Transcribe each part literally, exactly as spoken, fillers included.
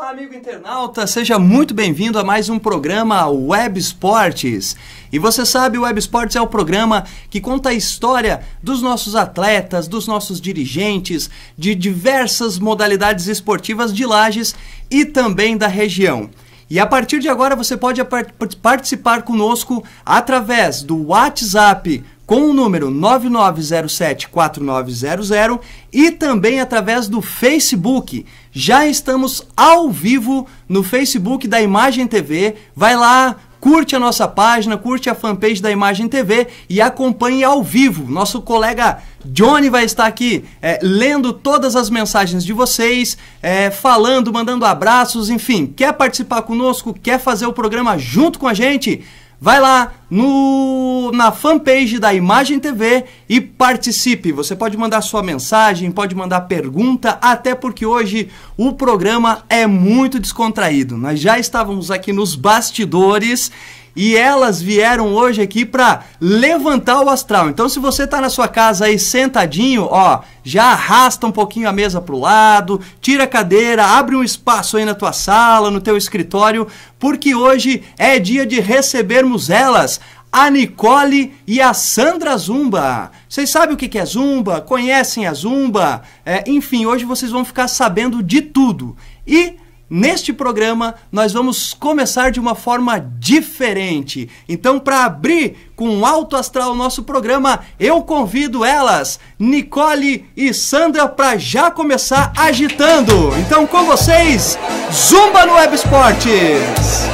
Olá, amigo internauta, seja muito bem-vindo a mais um programa Web Esportes. E você sabe, o Web Esportes é o programa que conta a história dos nossos atletas, dos nossos dirigentes, de diversas modalidades esportivas de Lages e também da região. E a partir de agora você pode participar conosco através do WhatsApp com o número nove nove zero sete quatro nove zero zero e também através do Facebook. Já estamos ao vivo no Facebook da Imagem T V. Vai lá, curte a nossa página, curte a fanpage da Imagem T V e acompanhe ao vivo. Nosso colega Johnny vai estar aqui é, lendo todas as mensagens de vocês, é, falando, mandando abraços, enfim. Quer participar conosco? Quer fazer o programa junto com a gente? Vai lá no, na fanpage da Imagem T V e participe. Você pode mandar sua mensagem, pode mandar pergunta, até porque hoje o programa é muito descontraído. Nós já estávamos aqui nos bastidores e elas vieram hoje aqui para levantar o astral. Então, se você está na sua casa aí sentadinho, ó, já arrasta um pouquinho a mesa para o lado, tira a cadeira, abre um espaço aí na tua sala, no teu escritório, porque hoje é dia de recebermos elas, a Nicole e a Sandra Zumba. Vocês sabem o que é Zumba? Conhecem a Zumba? É, enfim, hoje vocês vão ficar sabendo de tudo. E neste programa, nós vamos começar de uma forma diferente. Então, para abrir com alto astral o nosso programa, eu convido elas, Nicole e Sandra, para já começar agitando. Então, com vocês, Zumba no Web Esportes!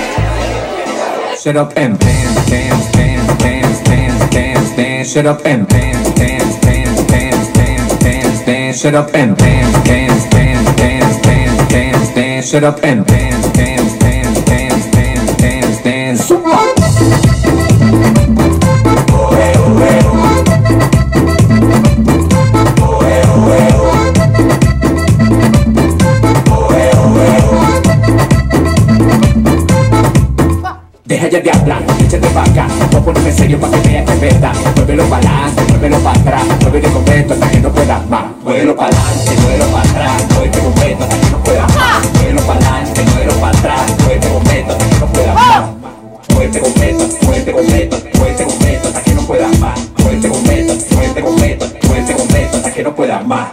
Shut up and dance, dance, dance, dance, dance, dance, dance. Shut up and dance, dance, dance, dance, dance, dance, dance. Shut up and dance, dance, dance, dance, dance, dance, dance. Shut up and dance, dance, dance, dance, dance, dance, dance. Oe, oe, oe, oe, deja ya de hablar, échate pa' acá, voy a ponerme serio pa' que veas que es verdad. Muévelo pa' adelante, muévelo pa' atrás, muévelo completo hasta que no puedas más. Muévelo pa' adelante, muévelo pa' atrás, muévete completo hasta que no puedas más. Muévelo pa' adelante, muévelo pa' atrás, muévete completo hasta que no puedas más. Muévete completo, muévete completo, muévete completo hasta que no puedas más. Muévete completo, muévete completo, muévete completo hasta que no puedas más.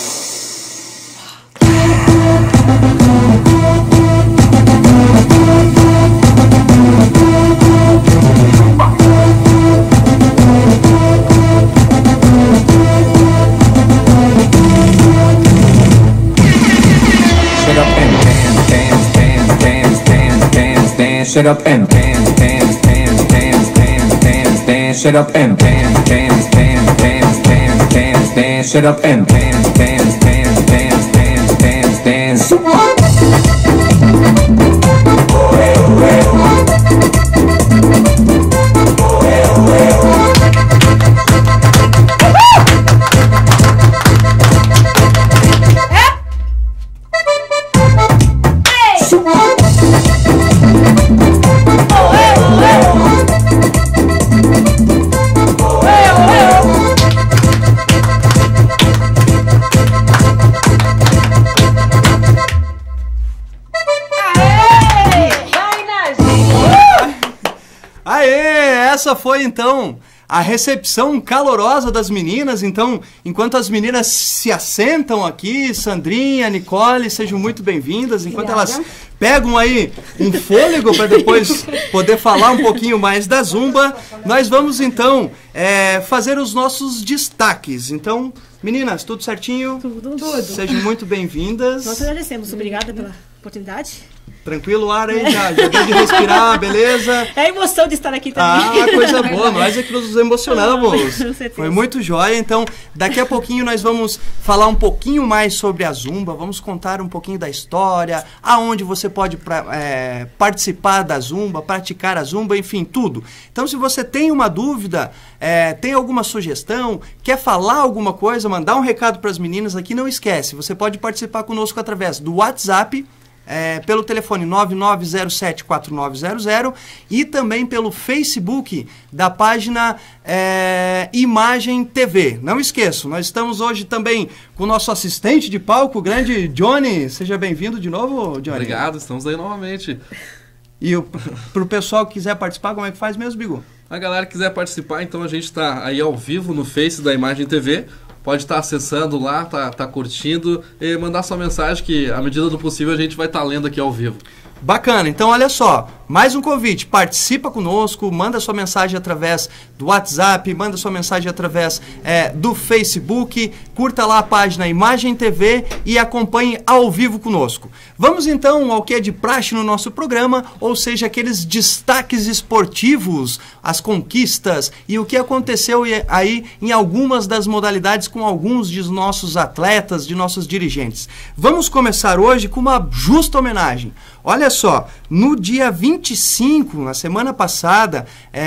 Shut up and dance, dance, dance, dance, dance, dance, dance. Shut up and dance, dance, dance, dance, dance, dance, dance. Shut up and dance, dance, dance, dance, dance, dance, dance. Oe, oe, oe, oe. Essa foi, então, a recepção calorosa das meninas. Então, enquanto as meninas se assentam aqui, Sandrinha, Nicole, sejam muito bem-vindas. Enquanto elas pegam aí um fôlego para depois poder falar um pouquinho mais da Zumba, nós vamos, então, é, fazer os nossos destaques. Então, meninas, tudo certinho? Tudo, tudo. Sejam muito bem-vindas. Nós agradecemos. Obrigada pela oportunidade. Tranquilo o ar aí, já, já deu de respirar, beleza? É a emoção de estar aqui também. Ah, coisa boa, nós é que nos emocionamos. Com certeza. Foi muito jóia, então daqui a pouquinho nós vamos falar um pouquinho mais sobre a Zumba, vamos contar um pouquinho da história, aonde você pode pra, é, participar da Zumba, praticar a Zumba, enfim, tudo. Então, se você tem uma dúvida, é, tem alguma sugestão, quer falar alguma coisa, mandar um recado para as meninas aqui, não esquece, você pode participar conosco através do WhatsApp, é, pelo telefone nove nove zero sete quatro nove zero zero e também pelo Facebook da página é, Imagem T V. Não esqueçam, nós estamos hoje também com o nosso assistente de palco, o grande Johnny. Seja bem-vindo de novo, Johnny. Obrigado, estamos aí novamente. E para o pessoal que quiser participar, como é que faz mesmo, Bigu? A galera que quiser participar, então a gente está aí ao vivo no Face da Imagem T V. Pode estar acessando lá, tá, tá curtindo e mandar sua mensagem que, à medida do possível, a gente vai estar lendo aqui ao vivo. Bacana, então olha só, mais um convite, participa conosco, manda sua mensagem através do WhatsApp, manda sua mensagem através é, do Facebook, curta lá a página Imagem T V e acompanhe ao vivo conosco. Vamos então ao que é de praxe no nosso programa, ou seja, aqueles destaques esportivos, as conquistas e o que aconteceu aí em algumas das modalidades com alguns de nossos atletas, de nossos dirigentes. Vamos começar hoje com uma justa homenagem. Olha só, no dia vinte e cinco, na semana passada,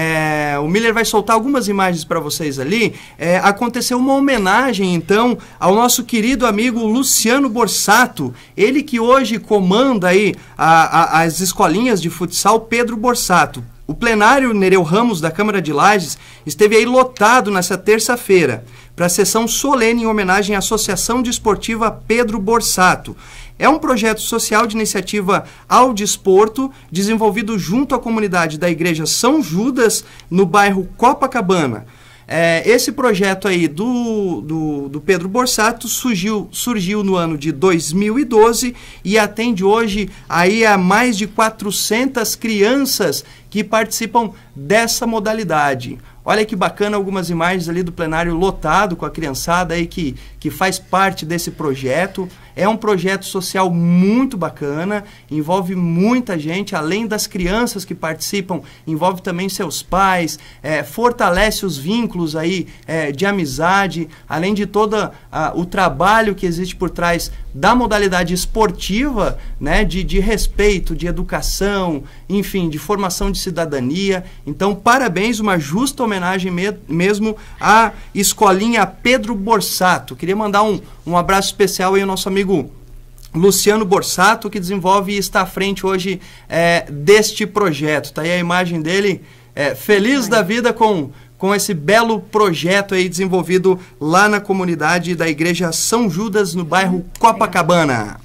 é, o Miller vai soltar algumas imagens para vocês ali, é, aconteceu uma homenagem, então, ao nosso querido amigo Luciano Borsato, ele que hoje comanda aí a, a, as escolinhas de futsal Pedro Borsato. O plenário Nereu Ramos da Câmara de Lages esteve aí lotado nessa terça-feira para a sessão solene em homenagem à Associação Desportiva Pedro Borsato. É um projeto social de iniciativa ao desporto, desenvolvido junto à comunidade da Igreja São Judas, no bairro Copacabana. É, esse projeto aí do, do, do Pedro Borsato surgiu, surgiu no ano de dois mil e doze e atende hoje aí a mais de quatrocentas crianças que participam dessa modalidade. Olha que bacana, algumas imagens ali do plenário lotado com a criançada aí que, que faz parte desse projeto. É um projeto social muito bacana, envolve muita gente, além das crianças que participam, envolve também seus pais, é, fortalece os vínculos aí é, de amizade, além de todo a, o trabalho que existe por trás da modalidade esportiva, né, de, de respeito, de educação, enfim, de formação de cidadania. Então, parabéns, uma justa homenagem me mesmo à Escolinha Pedro Borsato. Queria mandar um, um abraço especial aí ao nosso amigo Luciano Borsato, que desenvolve e está à frente hoje é, deste projeto. Tá aí a imagem dele, é, feliz da vida com, com esse belo projeto aí desenvolvido lá na comunidade da Igreja São Judas, no bairro Copacabana.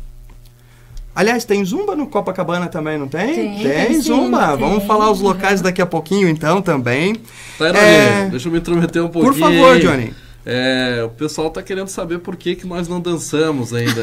Aliás, tem Zumba no Copacabana também, não tem? Tem, tem, tem Zumba. sim, Vamos tem. falar os locais daqui a pouquinho, então, também. Tairone, É, deixa eu me intrometer um pouquinho. Por favor, aí. Johnny. É, o pessoal tá querendo saber por que, que nós não dançamos ainda.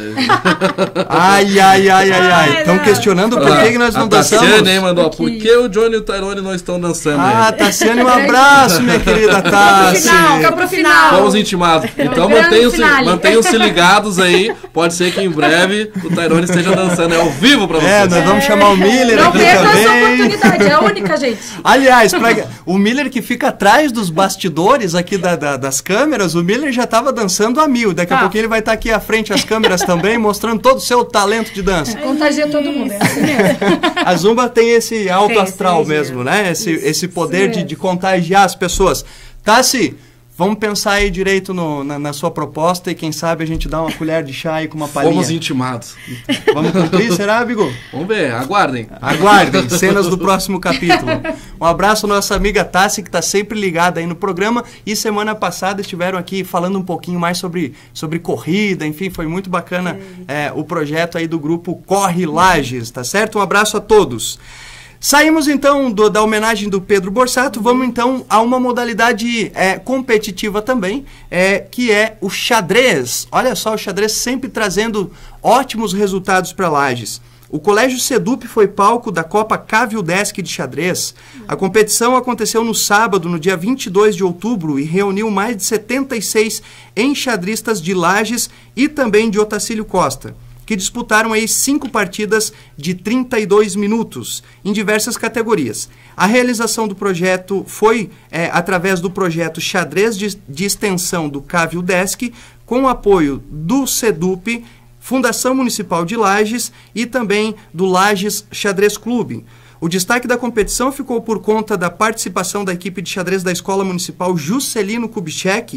Ai, ai, ai, ai, ai. Estão questionando por que, que nós não a dançamos. Tassiane, hein, mandou, por que o Johnny e o Tairone não estão dançando Ah, aí? Tassiane, um abraço, minha querida Tassi. Final, fica pro final. Fomos intimados. Então grande mantenham-se finale. mantenham-se ligados aí. Pode ser que em breve o Tairone esteja dançando. É ao vivo pra vocês. É, nós vamos chamar o Miller Não aqui perca essa também. oportunidade, é a única, gente. Aliás, pra, o Miller que fica atrás dos bastidores aqui da, da, das câmeras, o Miller já estava dançando a mil. Daqui a Tá. pouquinho ele vai estar aqui à frente das câmeras também, mostrando todo o seu talento de dança. Contagia todo mundo, é assim mesmo. A Zumba tem esse alto Tem, astral tem, mesmo, né? Esse, Isso, esse poder de, mesmo. de contagiar as pessoas. Tassi, vamos pensar aí direito no, na, na sua proposta e quem sabe a gente dá uma colher de chá aí com uma palhinha. Fomos intimados. Vamos cumprir, será, Bigo? Vamos ver, aguardem. Aguardem, cenas do próximo capítulo. Um abraço à nossa amiga Tassi, que está sempre ligada aí no programa. E semana passada estiveram aqui falando um pouquinho mais sobre, sobre corrida, enfim, foi muito bacana é, o projeto aí do grupo Corre Lages, tá certo? Um abraço a todos. Saímos então do, da homenagem do Pedro Borsato, vamos então a uma modalidade é, competitiva também, é, que é o xadrez. Olha só, o xadrez sempre trazendo ótimos resultados para Lages. O Colégio Sedup foi palco da Copa Cavildesk de xadrez. A competição aconteceu no sábado, no dia vinte e dois de outubro, e reuniu mais de setenta e seis enxadristas de Lages e também de Otacílio Costa, que disputaram aí cinco partidas de trinta e dois minutos, em diversas categorias. A realização do projeto foi é, através do projeto Xadrez de, de Extensão do Cavildesk, com o apoio do Sedup, Fundação Municipal de Lages e também do Lages Xadrez Clube. O destaque da competição ficou por conta da participação da equipe de xadrez da Escola Municipal Juscelino Kubitschek,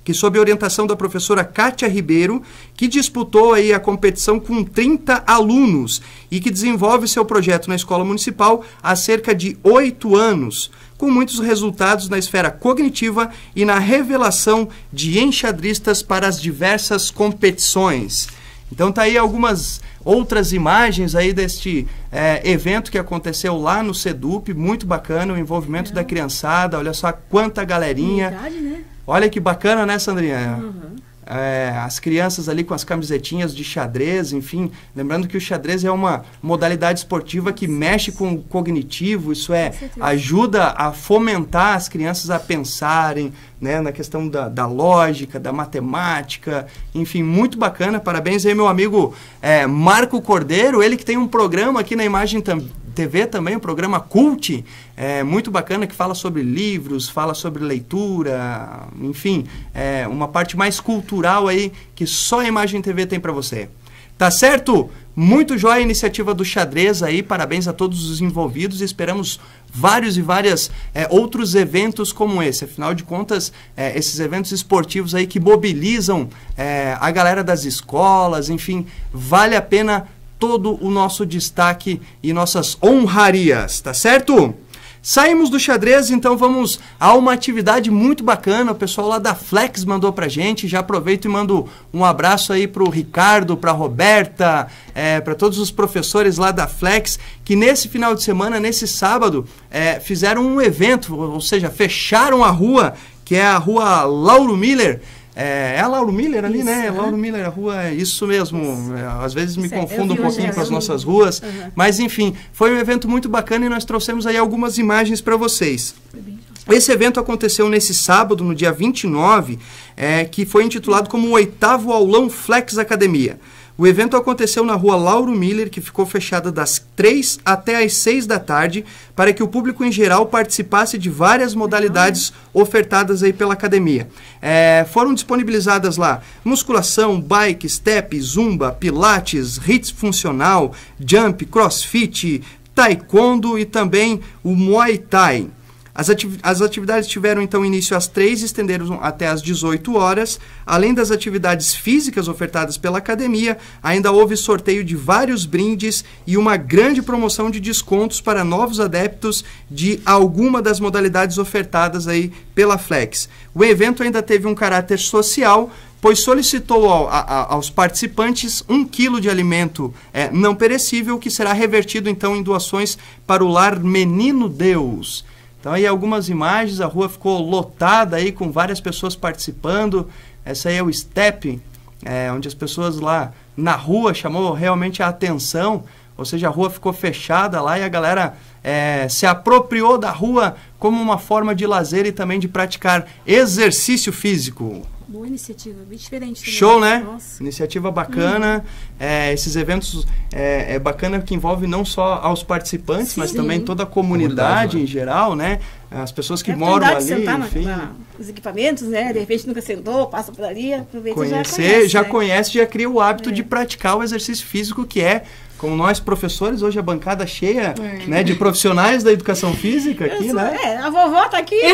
que sob a orientação da professora Kátia Ribeiro, que disputou aí a competição com trinta alunos e que desenvolve seu projeto na escola municipal há cerca de oito anos, com muitos resultados na esfera cognitiva e na revelação de enxadristas para as diversas competições. Então tá aí algumas outras imagens aí deste é, evento que aconteceu lá no SEDUP, muito bacana, o envolvimento é. da criançada, olha só quanta galerinha. Verdade, né? Olha que bacana, né, Sandrinha? Uhum. É, as crianças ali com as camisetinhas de xadrez, enfim, lembrando que o xadrez é uma modalidade esportiva que mexe com o cognitivo, isso é, ajuda a fomentar as crianças a pensarem, né, na questão da, da lógica, da matemática, enfim, muito bacana. Parabéns aí, meu amigo é, Marco Cordeiro, ele que tem um programa aqui na Imagem também, T V também, um programa Cult, é, muito bacana, que fala sobre livros, fala sobre leitura, enfim, é, uma parte mais cultural aí que só a Imagem T V tem para você. Tá certo? Muito jóia a iniciativa do xadrez aí, parabéns a todos os envolvidos e esperamos vários e várias é, outros eventos como esse. Afinal de contas, é, esses eventos esportivos aí que mobilizam é, a galera das escolas, enfim, vale a pena todo o nosso destaque e nossas honrarias, tá certo? Saímos do xadrez, então vamos a uma atividade muito bacana. O pessoal lá da Flex mandou pra gente. Já aproveito e mando um abraço aí pro Ricardo, pra Roberta, é, para todos os professores lá da Flex, que nesse final de semana, nesse sábado, é, fizeram um evento, ou seja, fecharam a rua, que é a rua Lauro Miller. É, é a Lauro Miller ali, isso, né? Uhum. Lauro Miller, a rua é isso mesmo. Isso. É, às vezes me isso confundo um pouquinho com as nossas ruas. Uhum. Mas, enfim, foi um evento muito bacana e nós trouxemos aí algumas imagens para vocês. Esse evento aconteceu nesse sábado, no dia vinte e nove, é, que foi intitulado como o oitavo aulão Flex Academia. O evento aconteceu na rua Lauro Miller, que ficou fechada das três até as seis da tarde, para que o público em geral participasse de várias modalidades ofertadas aí pela academia. É, foram disponibilizadas lá musculação, bike, step, zumba, pilates, hits funcional, jump, crossfit, taekwondo e também o muay thai. As, ati- as atividades tiveram, então, início às três e estenderam até às dezoito horas. Além das atividades físicas ofertadas pela academia, ainda houve sorteio de vários brindes e uma grande promoção de descontos para novos adeptos de alguma das modalidades ofertadas aí pela Flex. O evento ainda teve um caráter social, pois solicitou ao, a, aos participantes um quilo de alimento é, não perecível, que será revertido, então, em doações para o Lar Menino Deus. Então aí algumas imagens, a rua ficou lotada aí com várias pessoas participando. Essa aí é o Step, é, onde as pessoas lá na rua chamou realmente a atenção, ou seja, a rua ficou fechada lá e a galera é, se apropriou da rua como uma forma de lazer e também de praticar exercício físico. Boa iniciativa, bem diferente também. Show, né? Nossa. Iniciativa bacana. Hum. É, esses eventos é, é bacana que envolve não só aos participantes, sim, mas sim. também toda a comunidade, comunidade em né? geral, né? As pessoas que é moram ali, sentar enfim. Na, na, os equipamentos, né? De repente nunca sentou, passa por ali, aproveita conhecer, e já conhece. Já né? conhece, já cria o hábito é. de praticar o exercício físico, que é, como nós professores, hoje a bancada cheia é. né, de profissionais da educação física aqui, sou, né? É, a vovó tá aqui.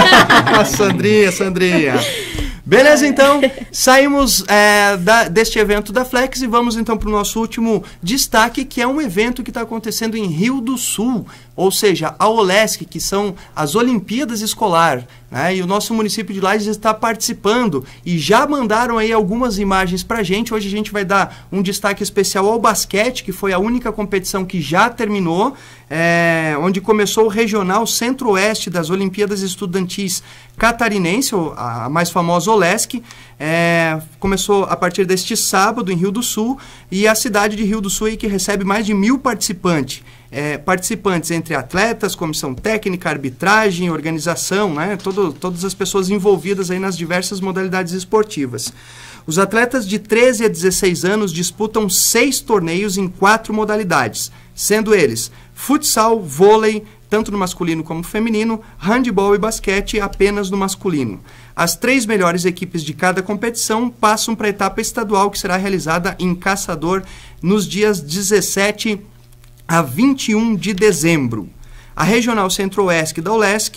A Sandrinha, Sandrinha. Beleza, então, saímos é, da, deste evento da Flex e vamos então para o nosso último destaque, que é um evento que está acontecendo em Rio do Sul, ou seja, a OLESC, que são as Olimpíadas Escolar, né? E o nosso município de Lages está participando e já mandaram aí algumas imagens para a gente. Hoje a gente vai dar um destaque especial ao basquete, que foi a única competição que já terminou, é, onde começou o Regional Centro-Oeste das Olimpíadas Estudantis Catarinense, a mais famosa OLESC. É, começou a partir deste sábado em Rio do Sul, e a cidade de Rio do Sul aí, que recebe mais de mil participantes. É, participantes entre atletas, comissão técnica, arbitragem, organização, né? Todo, todas as pessoas envolvidas aí nas diversas modalidades esportivas. Os atletas de treze a dezesseis anos disputam seis torneios em quatro modalidades, sendo eles futsal, vôlei, tanto no masculino como no feminino, handebol e basquete apenas no masculino. As três melhores equipes de cada competição passam para a etapa estadual, que será realizada em Caçador nos dias dezessete a vinte e um de dezembro. A Regional Centro-Oeste da OLESC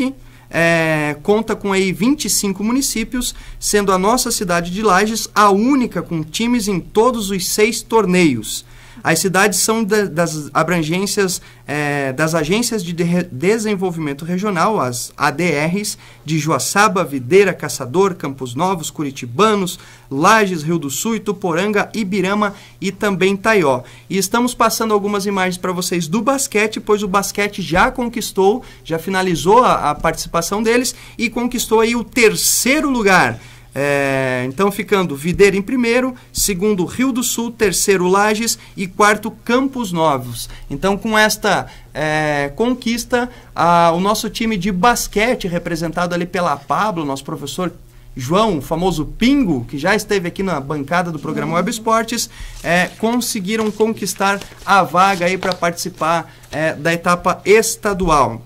é, conta com aí vinte e cinco municípios, sendo a nossa cidade de Lages a única com times em todos os seis torneios. As cidades são da, das abrangências é, das Agências de, de Desenvolvimento Regional, as A D Rs, de Joaçaba, Videira, Caçador, Campos Novos, Curitibanos, Lages, Rio do Sul, Ituporanga, Ibirama e também Taió. E estamos passando algumas imagens para vocês do basquete, pois o basquete já conquistou, já finalizou a, a participação deles e conquistou aí o terceiro lugar. É, então ficando Videira em primeiro, segundo Rio do Sul, terceiro Lages e quarto Campos Novos. Então com esta é, conquista, a, o nosso time de basquete, representado ali pela Pablo, nosso professor João, o famoso Pingo, que já esteve aqui na bancada do programa Web Esportes, é, conseguiram conquistar a vaga aí para participar é, da etapa estadual.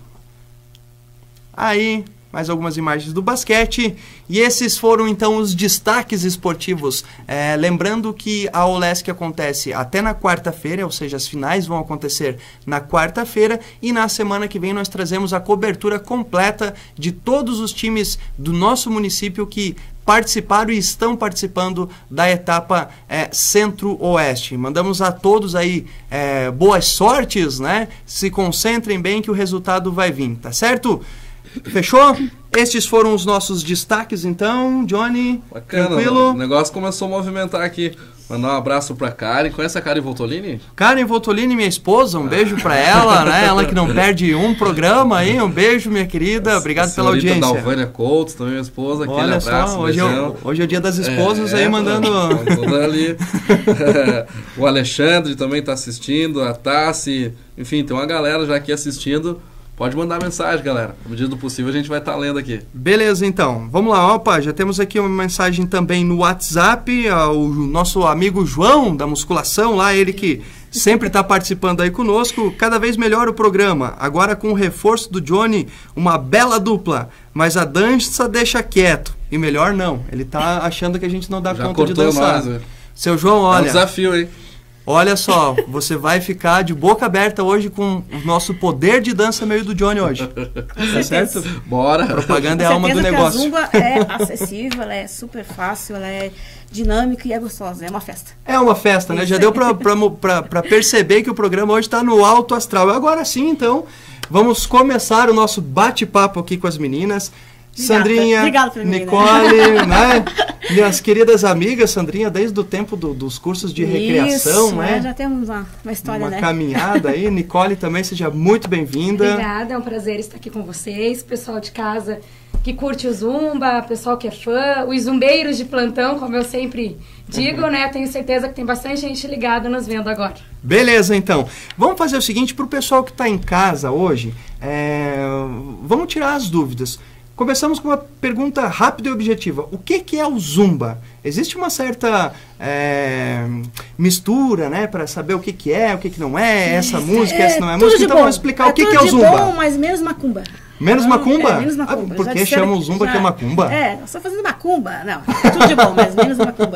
Aí... mais algumas imagens do basquete, e esses foram então os destaques esportivos. É, lembrando que a OLESC acontece até na quarta-feira, ou seja, as finais vão acontecer na quarta-feira, e na semana que vem nós trazemos a cobertura completa de todos os times do nosso município que participaram e estão participando da etapa é, Centro-Oeste. Mandamos a todos aí é, boas sortes, né? Se concentrem bem que o resultado vai vir, tá certo? Fechou? Estes foram os nossos destaques, então, Johnny. Bacana, tranquilo? O negócio começou a movimentar aqui. Mandar um abraço pra Karen. Conhece a Karen Voltolini? Karen Voltolini, minha esposa, um beijo pra ela, né? Ela que não perde um programa aí. Um beijo, minha querida. Obrigado a pela audiência. Dalvânia Couto, também minha esposa. Aquele Olha abraço, só, hoje é, o, hoje é o dia das esposas é, aí, é, mandando... Toda ali. O Alexandre também tá assistindo, a Tassi. Enfim, tem uma galera já aqui assistindo. Pode mandar mensagem, galera. Na medida do possível, a gente vai estar lendo aqui. Beleza, então. Vamos lá, opa, já temos aqui uma mensagem também no WhatsApp. O nosso amigo João, da musculação, lá, ele que sempre está participando aí conosco. Cada vez melhor o programa. Agora com o reforço do Johnny, uma bela dupla. Mas a dança deixa quieto. E melhor não. Ele tá achando que a gente não dá já conta de dançar. Nós, né? Seu João, olha... É um desafio, hein? Olha só, você vai ficar de boca aberta hoje com o nosso poder de dança meio do Johnny hoje. Tá certo? Bora! A propaganda é a Com alma do certeza que negócio. A Zumba é acessível, ela é super fácil, ela é dinâmica e é gostosa, é uma festa. É uma festa, né? Já deu pra, pra, pra, pra perceber que o programa hoje tá no alto astral. Agora sim, então, vamos começar o nosso bate-papo aqui com as meninas. Obrigada. Sandrinha, Obrigada, Nicole, né? Minhas queridas amigas, Sandrinha, desde o tempo do, dos cursos de recreação, Isso, né? É, já temos uma, uma história, uma né? caminhada aí. Nicole também, seja muito bem-vinda. Obrigada, é um prazer estar aqui com vocês. Pessoal de casa que curte o Zumba, pessoal que é fã, os zumbeiros de plantão, como eu sempre digo, né? Tenho certeza que tem bastante gente ligada nos vendo agora. Beleza, então. Vamos fazer o seguinte, para o pessoal que está em casa hoje, é... vamos tirar as dúvidas. Começamos com uma pergunta rápida e objetiva. O que, que é o Zumba? Existe uma certa é, mistura, né? Para saber o que, que é, o que, que não é, essa música, é, essa não é tudo música. de Então bom. vamos explicar é o que, tudo que é o de Zumba. Bom, mas menos macumba. Menos Então, macumba? É, menos macumba. Ah, por Já que disseram chamam o Zumba já- que é macumba? É, eu estou fazendo macumba. Não, é tudo de bom, mas menos macumba.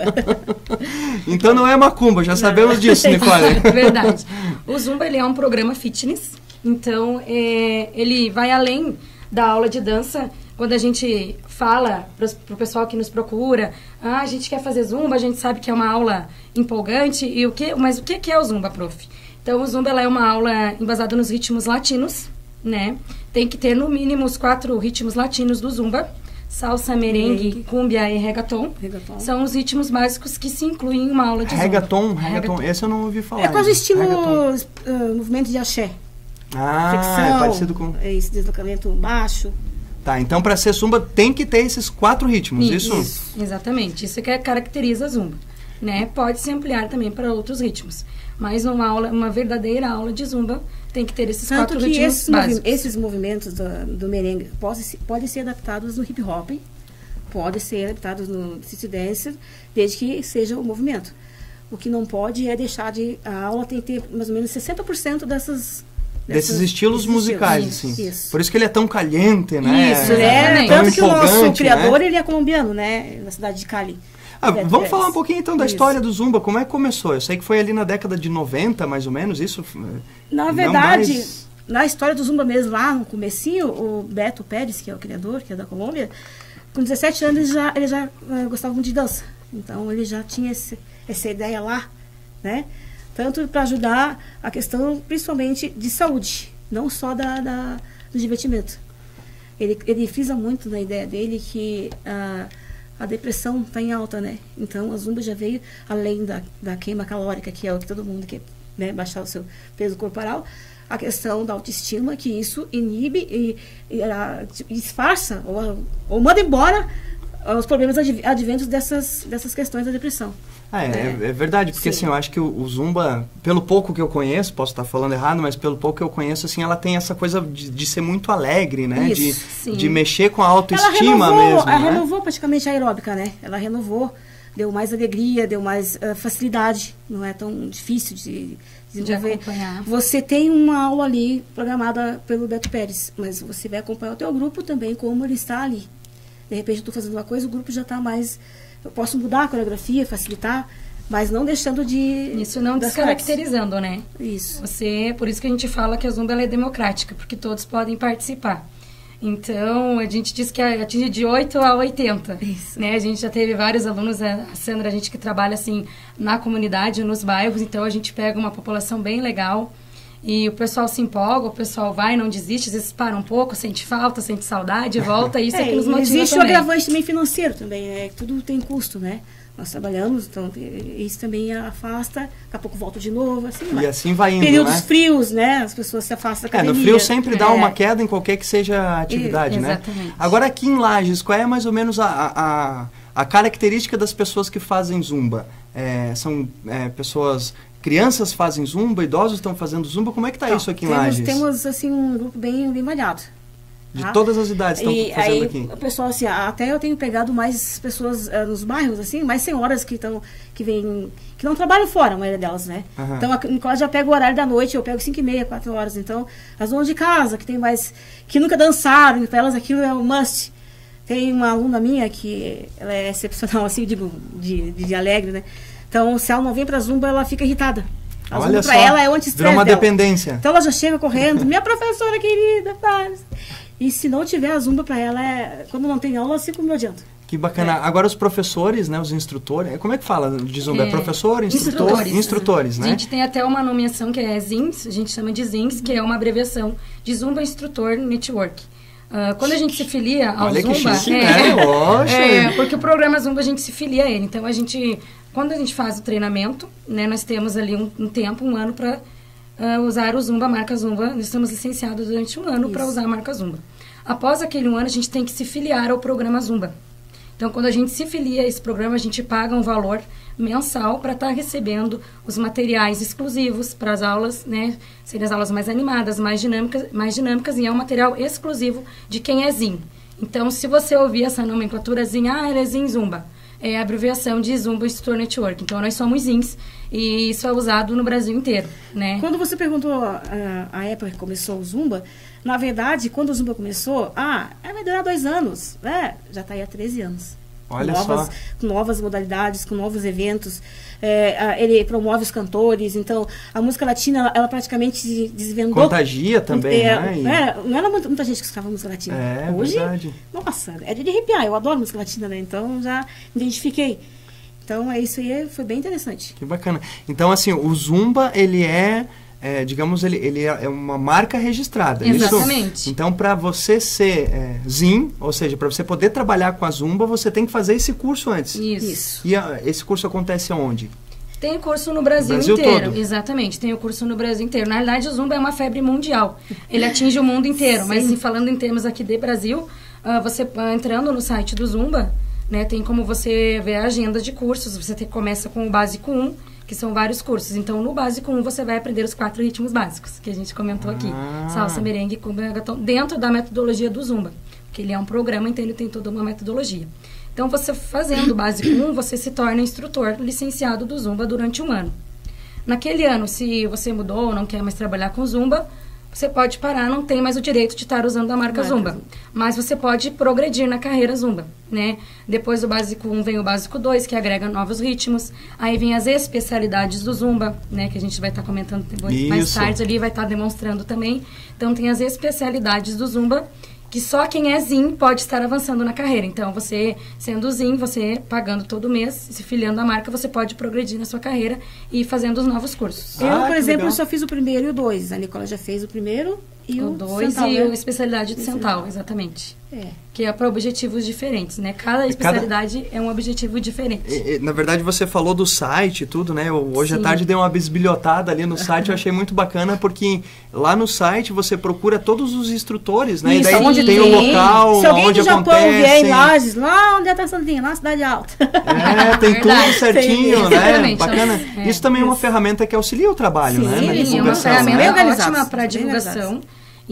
Então não é macumba, já sabemos disso, Nicole. Verdade. O Zumba, ele é um programa fitness, então é, ele vai além da aula de dança. Quando a gente fala para o pessoal que nos procura, ah, a gente quer fazer Zumba, a gente sabe que é uma aula empolgante, e o que, mas o que que é o Zumba, prof? Então, o Zumba ela é uma aula embasada nos ritmos latinos, né? Tem que ter no mínimo os quatro ritmos latinos do Zumba: salsa, merengue, Merengue. cúmbia e reggaeton. Reggaeton. São os ritmos básicos que se incluem em uma aula de Zumba. Reggaeton, reggaeton, esse eu não ouvi falar. É quase o ainda. estilo Reggaeton. uh, movimento de axé. Ah, Flexão, é parecido com... esse deslocamento baixo. Tá, então para ser Zumba tem que ter esses quatro ritmos, isso? Isso, exatamente. Isso que caracteriza a Zumba, né? Pode se ampliar também para outros ritmos, mas numa aula, uma verdadeira aula de Zumba tem que ter esses Tanto quatro que ritmos esses, movi básicos. esses movimentos do, do merengue podem se- podem ser adaptados no hip hop, podem ser adaptados no city dancer, desde que seja o movimento. O que não pode é deixar de... A aula tem que ter mais ou menos sessenta por cento dessas... Desses dessas- estilos desses musicais, estilos. assim. Isso. Por isso que ele é tão caliente, né? Isso, é, Exatamente. tanto que o nosso empolgante, criador, né? ele é colombiano, né? Na cidade de Cali. Ah, É, vamos é, falar um pouquinho então da isso. história do Zumba, como é que começou? Eu sei que foi ali na década de noventa, mais ou menos, isso? Na Não verdade, mais- na história do Zumba mesmo, lá no comecinho, o Beto Pérez, que é o criador, que é da Colômbia, com dezessete anos ele já, ele já uh, gostava muito de dança. Então ele já tinha esse, essa ideia lá, né? Tanto para ajudar a questão, principalmente, de saúde, não só da, da, do divertimento. Ele, ele frisa muito na ideia dele que uh, a depressão está em alta, né? Então a Zumba já veio, além da, da queima calórica, que é o que todo mundo quer, né? Baixar o seu peso corporal, a questão da autoestima, que isso inibe e, e a, disfarça ou, ou manda embora os problemas advindos dessas, dessas questões da depressão. Ah, é, né? é, é verdade, porque Sim. assim, eu acho que o, o Zumba, pelo pouco que eu conheço, posso estar falando errado, mas pelo pouco que eu conheço, assim, ela tem essa coisa de, de ser muito alegre, né? Isso, de, sim. de mexer com a autoestima ela renovou, mesmo, ela né? renovou praticamente a aeróbica, né? Ela renovou, deu mais alegria, deu mais uh, facilidade, não é tão difícil de desenvolver. De acompanhar. Você tem uma aula ali programada pelo Beto Pérez, mas você vai acompanhar o teu grupo também, como ele está ali. De repente eu estou fazendo uma coisa, o grupo já está mais... Eu posso mudar a coreografia, facilitar, mas não deixando de... Isso não das descaracterizando, né? Isso. Você, por isso que a gente fala que a Zumba ela é democrática, porque todos podem participar. Então, a gente diz que atinge de oito a oitenta. Isso. Né? A gente já teve vários alunos, a Sandra, a gente que trabalha assim na comunidade, nos bairros, então a gente pega uma população bem legal. E o pessoal se empolga, o pessoal vai, não desiste, às vezes para um pouco, sente falta, sente saudade, volta, isso é, é que nos motiva existe também. o agravante também financeiro também, né? Tudo tem custo, né? Nós trabalhamos, então isso também afasta, daqui a pouco volta de novo, assim E vai. assim vai indo, Períodos né? frios, né? As pessoas se afastam da É, academia. no frio sempre dá É. uma queda em qualquer que seja a atividade, E- né? exatamente. Agora aqui em Lages, qual é mais ou menos a, a, a característica das pessoas que fazem Zumba? É, são é, pessoas... Crianças fazem Zumba, idosos estão fazendo Zumba, como é que tá Então, isso aqui em temos, Lages? Temos, assim, um grupo bem, bem variado. De tá? todas as idades estão E fazendo aí, aqui. o pessoal, assim, até eu tenho pegado mais pessoas uh, nos bairros, assim, mais senhoras que estão, que vêm, que não trabalham fora, a maioria delas, né? Aham. Então, a Nicola já pega o horário da noite, eu pego cinco e meia, quatro horas. Então, as donas de casa, que tem mais, que nunca dançaram, para elas aquilo é um must. Tem uma aluna minha que, ela é excepcional, assim, digo, de, de, de alegre, né? Então, se ela não vem pra Zumba, ela fica irritada. A Olha Zumba só, pra ela é o anti-estresse virou uma dela. dependência. Então ela já chega correndo, minha professora querida, faz. E se não tiver a Zumba pra ela, é... quando não tem aula, ela fica me odiando. Que bacana. É. Agora os professores, né, os instrutores, como é que fala de Zumba? É, É, professor, instrutor? instrutores. Instrutores, A né? gente tem até uma nomeação que é ZINS, a gente chama de ZINS, que é uma abreviação de Zumba Instrutor Network. Uh, quando a gente se filia ao Olha que Zumba... chique, é, né? Poxa. é, porque o programa Zumba a gente se filia a ele. Então, a gente... Quando a gente faz o treinamento, né, nós temos ali um, um tempo, um ano para uh, usar o Zumba, a marca Zumba. Nós estamos licenciados durante um ano para usar a marca Zumba. Após aquele um ano, a gente tem que se filiar ao programa Zumba. Então, quando a gente se filia a esse programa, a gente paga um valor mensal para estar tá recebendo os materiais exclusivos para as aulas, né? Serem as aulas mais animadas, mais dinâmicas, mais dinâmicas, e é um material exclusivo de quem é Zin. Então, se você ouvir essa nomenclatura Zin, ah, ele é Zin Zumba. É a abreviação de Zumba Instrutor Network. Então, nós somos Zins e isso é usado no Brasil inteiro, né? Quando você perguntou a, a época que começou o Zumba, na verdade, quando o Zumba começou, ah, vai durar dois anos, né? Já está aí há treze anos. Olha com novas, só. com novas modalidades, com novos eventos. É, a, ele promove os cantores, então a música latina, ela, ela praticamente se desvendou. Contagia também, é, né? E- é, não era muita, muita gente que escutava música latina. É, Hoje, verdade. nossa, é de arrepiar. Eu adoro música latina, né? Então já identifiquei. Então é isso aí, foi bem interessante. Que bacana. Então, assim, o Zumba, ele é, é, digamos, ele, ele é uma marca registrada. é isso? Exatamente. Então, para você ser é, Zin, ou seja, para você poder trabalhar com a Zumba, você tem que fazer esse curso antes. Isso. Isso. E a, esse curso acontece aonde? Tem curso no Brasil, Brasil inteiro. todo. Exatamente, tem o curso no Brasil inteiro. Na realidade, o Zumba é uma febre mundial. Ele atinge o mundo inteiro. Mas assim, falando em termos aqui de Brasil, ah, você ah, entrando no site do Zumba, né, tem como você ver a agenda de cursos. Você tem, começa com o Básico um, que são vários cursos. Então, no Básico um, você vai aprender os quatro ritmos básicos, que a gente comentou aqui. Ah. Salsa, merengue, cumbia, reggaeton, dentro da metodologia do Zumba. Porque ele é um programa, então ele tem toda uma metodologia. Então, você fazendo o Básico um, você se torna instrutor licenciado do Zumba durante um ano. Naquele ano, se você mudou ou não quer mais trabalhar com Zumba, você pode parar, não tem mais o direito de estar usando a marca Marca Zumba. Zumba. Mas você pode progredir na carreira Zumba, né? Depois do básico um vem o básico dois, que agrega novos ritmos. Aí vem as especialidades do Zumba, né? Que a gente vai estar comentando depois, mais Isso. tarde ali, vai estar demonstrando também. Então tem as especialidades do Zumba, que só quem é Zin pode estar avançando na carreira. Então, você, sendo Zin, você pagando todo mês, se filiando à marca, você pode progredir na sua carreira e ir fazendo os novos cursos. Eu, Ah, por que exemplo, legal. só fiz o primeiro e o dois. A Nicola já fez o primeiro e o, O dois Central, e né? a especialidade do Esse Central, não. exatamente. É. Que é para objetivos diferentes, né? Cada especialidade é um objetivo diferente. E, e, na verdade, você falou do site e tudo, né? Eu, hoje à Sim. tarde dei uma bisbilhotada ali no site, eu achei muito bacana, porque lá no site você procura todos os instrutores, né? Isso, e daí onde tem o tem. local, Se alguém onde do Japão acontece. vier em Lages, lá onde é a Sandrinha, lá na Cidade Alta. É, tem tudo Verdade. certinho, Sim, né? exatamente. Bacana. É. Isso também é uma ferramenta que auxilia o trabalho, Sim, né? Na sim, Sim, é uma divulgação, ferramenta Bem né? organizados, ótima para bem divulgação. organizados.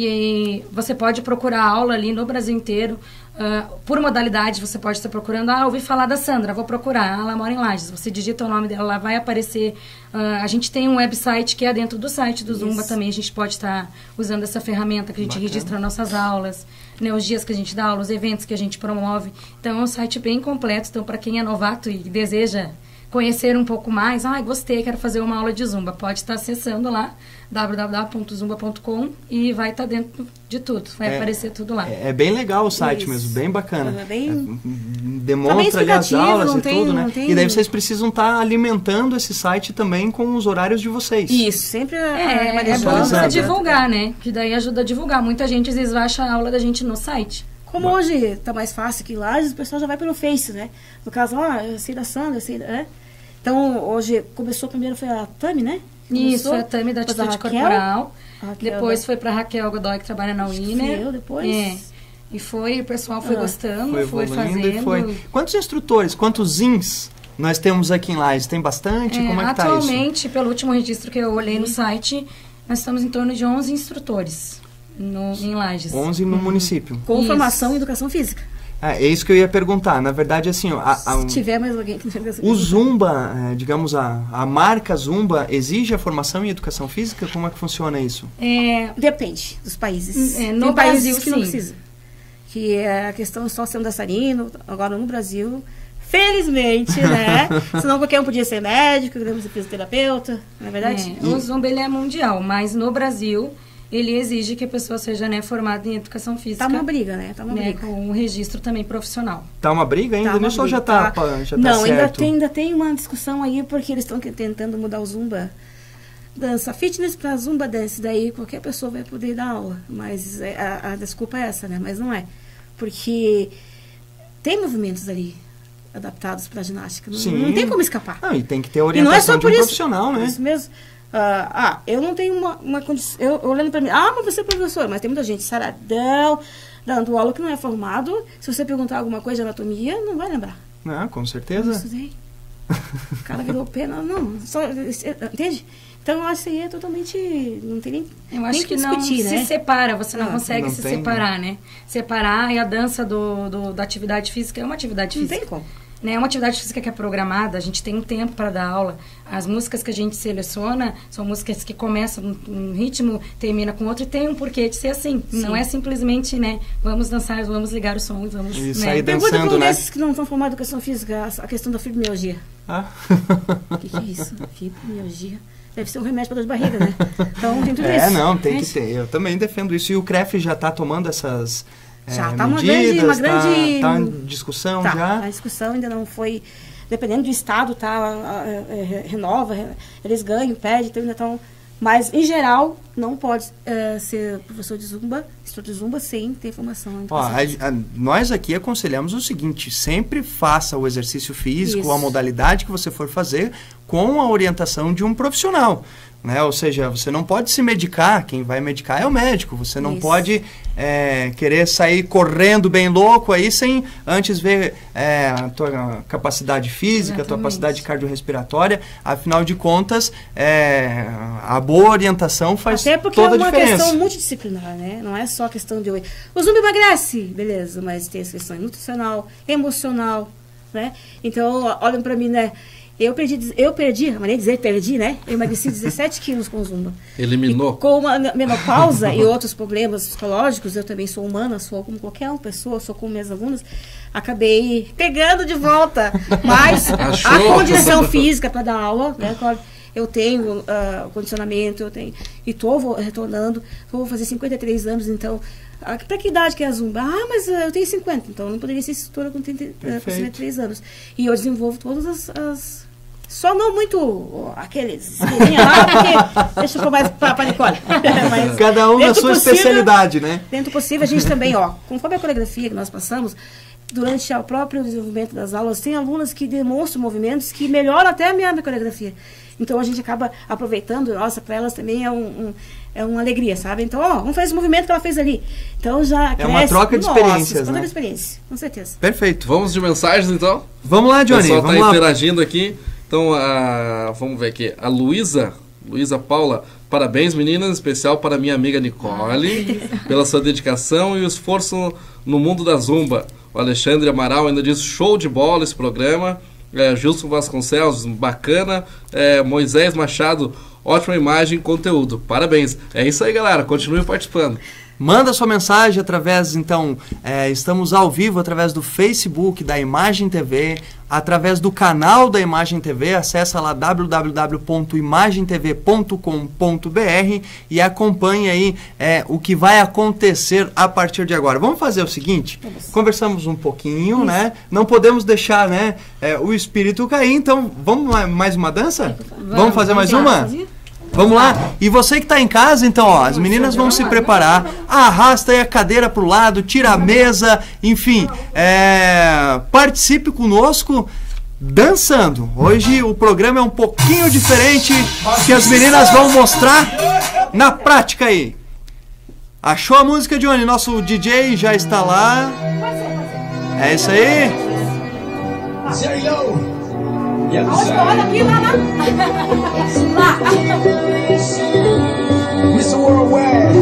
E você pode procurar aula ali no Brasil inteiro. Uh, por modalidade, você pode estar procurando. Ah, ouvi falar da Sandra, vou procurar. Ah, ela mora em Lages. Você digita o nome dela, lá vai aparecer. Uh, a gente tem um website que é dentro do site do Zumba Isso. também. A gente pode estar usando essa ferramenta que a gente Bacana. registra nossas aulas, né, os dias que a gente dá aula, os eventos que a gente promove. Então, é um site bem completo. Então, para quem é novato e deseja conhecer um pouco mais, ah, gostei, quero fazer uma aula de Zumba, pode estar acessando lá, w w w ponto zumba ponto com, e vai estar dentro de tudo, vai É, aparecer tudo lá. É, é bem legal o site Isso. mesmo, bem bacana. É bem- É, Tá bem demonstra ali as explicativo, aulas não e tem- tudo, né? não tem- E daí vocês precisam estar alimentando esse site também com os horários de vocês. Isso, sempre a- a É, é manejando, bom pra Atualizando. divulgar, né? Que daí ajuda a divulgar. Muita gente às vezes acha a aula da gente no site. Como hoje está mais fácil que lá, o pessoal já vai pelo Face, né? No caso, ah, eu sei da Sandra, eu sei da... É? Então, hoje, começou primeiro, foi a Tami, né? Isso, Começou, foi a Tami da depois a Atitude Raquel, Corporal. a Raquel Depois da- foi pra Raquel Godoy, que trabalha na Acho que Winner. fui eu depois. É. E foi, o pessoal foi Ah, gostando, Foi foi, evoluindo fazendo. e foi. Quantos instrutores, quantos zins nós temos aqui em Lages? Tem bastante? É, Como é que tá isso? atualmente, pelo último registro que eu olhei no site, nós estamos em torno de onze instrutores no, em Lages. onze no município. Com Isso. formação em educação física. Ah, é isso que eu ia perguntar. Na verdade, assim, ó, a- a- Se tiver mais alguém que educação o física. Zumba, eh, digamos, a, a marca Zumba exige a formação em educação física? Como é que funciona isso? É, Depende dos países. É, no Tem países Brasil, que não sim. precisa. Que é a questão só sendo dançarino. Agora, no Brasil, felizmente, né? Senão qualquer um podia ser médico, qualquer um ser fisioterapeuta, não é verdade? é, o Zumba ele é mundial, mas no Brasil ele exige que a pessoa seja, né, formada em educação física. Tá uma briga, né? Tá uma né, briga. com um registro também profissional. Tá uma briga ainda Tá uma nisso ou já briga, tá, tá. pa- já tá Não, certo? ainda tem, ainda tem uma discussão aí, porque eles estão tentando mudar o Zumba. Dança fitness para Zumba Dance, daí qualquer pessoa vai poder dar aula. Mas é, a, a desculpa é essa, né? Mas não é. Porque tem movimentos ali adaptados para ginástica. Não, Sim. não tem como escapar. Não, e tem que ter E não orientação é só de por um isso. profissional, né? Isso mesmo. Ah, ah, eu não tenho uma, uma condição. Eu olhando para mim, ah, mas você é professor, mas tem muita gente saradão, dando aula que não é formado. Se você perguntar alguma coisa de anatomia, não vai lembrar. Ah, com Eu certeza. estudei. O cara virou pena, não, só, entende? Então eu acho que aí é totalmente. Não tem nem. Eu acho nem que, que não discutir, se né? separa, você não Ah, consegue não se tem, separar, né? Separar e a dança do, do- da atividade física é uma atividade Não física. tem como. Né? É uma atividade física que é programada, a gente tem um tempo para dar aula. As músicas que a gente seleciona são músicas que começam num um ritmo, termina com outro, e tem um porquê de ser assim. Sim. Não é simplesmente, né, vamos dançar, vamos ligar o som e vamos... E né? sair Pergunta dançando, para um né? desses que não estão formados em educação física a questão da fibromialgia. Ah. O que, que é isso? Fibromialgia. Deve ser um remédio para dor de barriga, né? Então tem tudo É, isso. não, tem que Gente, ter. Eu também defendo isso. E o C R E F já está tomando essas Já eh, tá uma medidas? grande- uma tá- grande- tá em discussão Tá, já? a discussão ainda não foi. Dependendo do estado, tá? é, é, renova, é, eles ganham, pedem, então ainda estão. Mas, em geral, não pode é, ser professor de Zumba, instrutor de Zumba, sem ter formação em Ó, educação física. a- a- nós aqui aconselhamos o seguinte: sempre faça o exercício físico, Isso. a modalidade que você for fazer, com a orientação de um profissional. Né? Ou seja, você não pode se medicar, quem vai medicar é o médico. Você não Isso. pode é, querer sair correndo bem louco aí sem antes ver é, a tua capacidade física, a tua Exatamente. capacidade cardiorrespiratória. Afinal de contas, é, a boa orientação faz Até porque toda é uma a diferença. questão multidisciplinar, né? Não é só questão de... O Zumba emagrece, beleza, mas tem essa questão nutricional, emocional, né? Então, olham pra mim, né? Eu perdi, eu perdi, a maneira de dizer perdi, né? Eu emagreci dezessete quilos com Zumba. Eliminou. E com uma menopausa e outros problemas psicológicos, eu também sou humana, sou como qualquer uma pessoa, sou como minhas alunas, acabei pegando de volta. Mas Achou? a condição física para dar aula, né? Eu tenho uh, condicionamento, eu tenho. E estou retornando, vou fazer cinquenta e três anos, então. Para que idade que é a Zumba? Ah, mas uh, eu tenho cinquenta, então eu não poderia ser instrutora com, trinta, uh, com cinquenta e três anos. E eu desenvolvo todas as. as só não muito uh, aqueles lá, porque deixa eu pôr mais para a Nicole. Mas, cada um na sua possível, especialidade, né? Dentro do possível, a gente também, ó, conforme a coreografia que nós passamos, durante o próprio desenvolvimento das aulas, tem alunas que demonstram movimentos que melhoram até a minha, minha coreografia. Então a gente acaba aproveitando, nossa, para elas também é, um, um, é uma alegria, sabe? Então, ó, vamos fazer esse movimento que ela fez ali. Então já é cresce. uma troca de nossa, experiências, troca né? de experiência, com certeza. Perfeito. Vamos de mensagens então? Vamos lá, Johnny. O pessoal vamos tá lá. interagindo aqui. Então, a, vamos ver aqui. A Luísa, Luísa Paula, parabéns meninas, em especial para minha amiga Nicole, pela sua dedicação e o esforço no mundo da Zumba. O Alexandre Amaral ainda diz show de bola esse programa. É, Gilson Vasconcelos, bacana. É, Moisés Machado, ótima imagem e conteúdo. Parabéns. É isso aí, galera. Continue participando. Manda sua mensagem através, então, é, estamos ao vivo através do Facebook da Imagem T V, através do canal da Imagem T V, acessa lá w w w ponto imagem t v ponto com ponto b r e acompanhe aí é, o que vai acontecer a partir de agora. Vamos fazer o seguinte, vamos. Conversamos um pouquinho, Isso. né? Não podemos deixar, né, é, o espírito cair, então vamos mais uma dança? Vamos, vamos fazer mais uma? Vamos lá? E você que está em casa, então, ó, as meninas vão se preparar, arrasta aí a cadeira para o lado, tira a mesa, enfim, é, participe conosco dançando. Hoje o programa é um pouquinho diferente, que as meninas vão mostrar na prática aí. Achou a música, Johnny? Nosso D J já está lá. É isso aí. Olha aqui, lá, lá. mister Worldwide.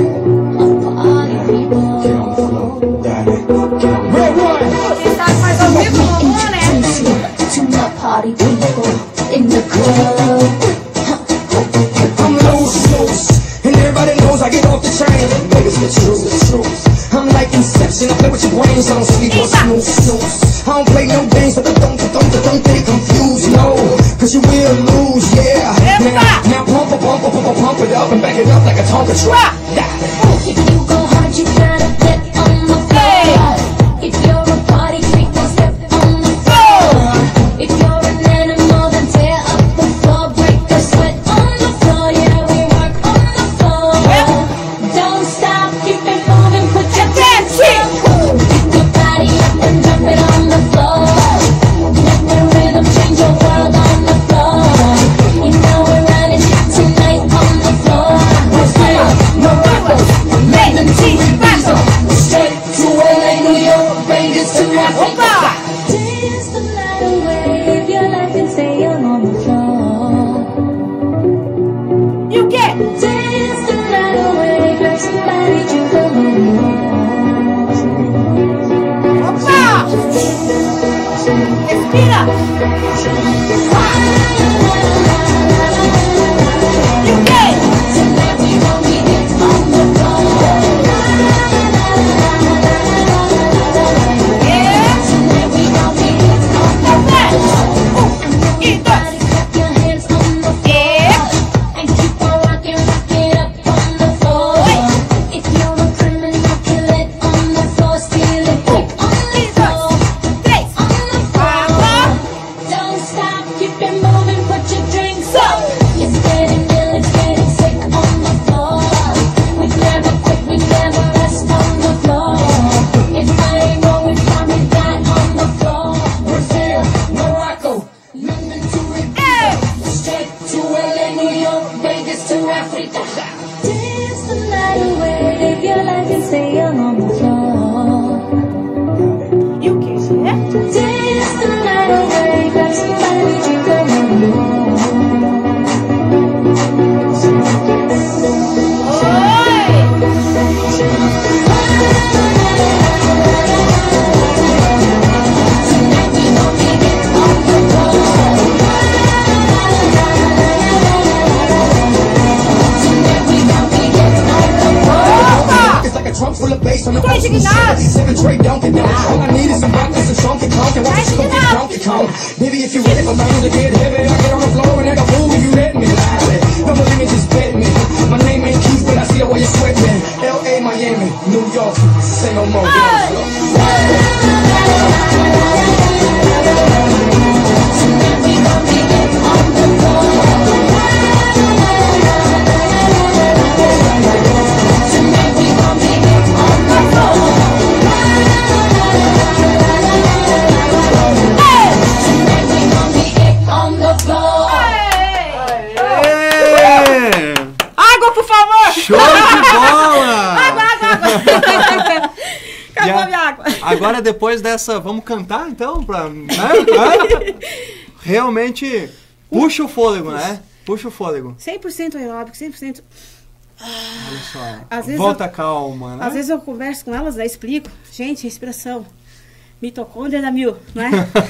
Get on the floor, daddy. Get on the floor. Quem sabe faz ao vivo, não, né? To my party people in the club. I'm loose, loose, and everybody knows I get off the train. Baby, it's the truth, the truth. I'm like Inception, I play with your brains, I don't sleep or snooze, snooze. I don't play no games, but don't, don't, don't, don't get confused, no. Cause you will lose, yeah. Now, now pump, pump, pump, pump, pump it up and back it up like a Tonka truck. If you go hard, you gotta get on the floor. If you're a party freak, then step on the floor. If you're an animal, then tear up the floor. Break the sweat on the floor, yeah, we work on the floor. Don't stop, keep it moving, put your dance in. Pick your body up and drop it on the floor. Let the rhythm change your world on the floor. You know we're running tonight on the floor. Brazil, Morocco, London, Basel, straight to L A, New York, Vegas to Africa. Dance the night away, if you like and stay on the floor. E o quê? Dance the night away, grab somebody to come on. Opa! Respira! E o quê? Tonight we gon' be it on the floor. É. Tonight we gon' be it on the floor. Um e dois. Clap your hands on the floor. É. And keep on rocking, rock it up on the floor. If you're a criminal, kill it on the floor. Steal it, keep on the floor. Três. On the floor. Quatro. Don't stop, keep it moving, put your drinks up. It's getting ill, it's getting sick on the floor. We never quit, we never rest on the floor. If I ain't going, find me that on the floor. Brazil, Morocco, London to Rio, straight to L A, New York, Vegas to Africa. Dance the night away, live your life and stay young on the floor. E o quê? É? Dance the night away, grab somebody, drink a little Oi! All I need is some rock and some chunky punk and watch the smoke get drunk and come. Baby, if you're ready for mine to get heavy, I get on the floor and act a fool when you let me lie. Don't believe me, just bet me. My name ain't Keith, but I see the way you sweat me. L A, Miami, New York, say no more. Show de bola! Água, água, água! Acabou a minha água. Agora, depois dessa, vamos cantar então? Pra, né? Né? Realmente, puxa o fôlego, né? Puxa o fôlego. cem por cento aeróbico, cem por cento. Olha só. Às vezes Volta eu- calma, né? Às vezes eu converso com elas, aí explico. Gente, respiração. Mitocôndria da mil, né?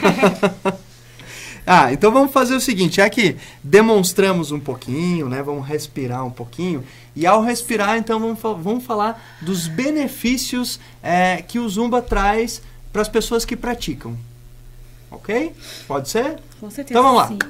Ah, então vamos fazer o seguinte, já que demonstramos um pouquinho, né? Vamos respirar um pouquinho. E ao respirar, então, vamos, fa- vamos falar dos benefícios é, que o Zumba traz para as pessoas que praticam. Ok? Pode ser? Com certeza. Então vamos lá. sim.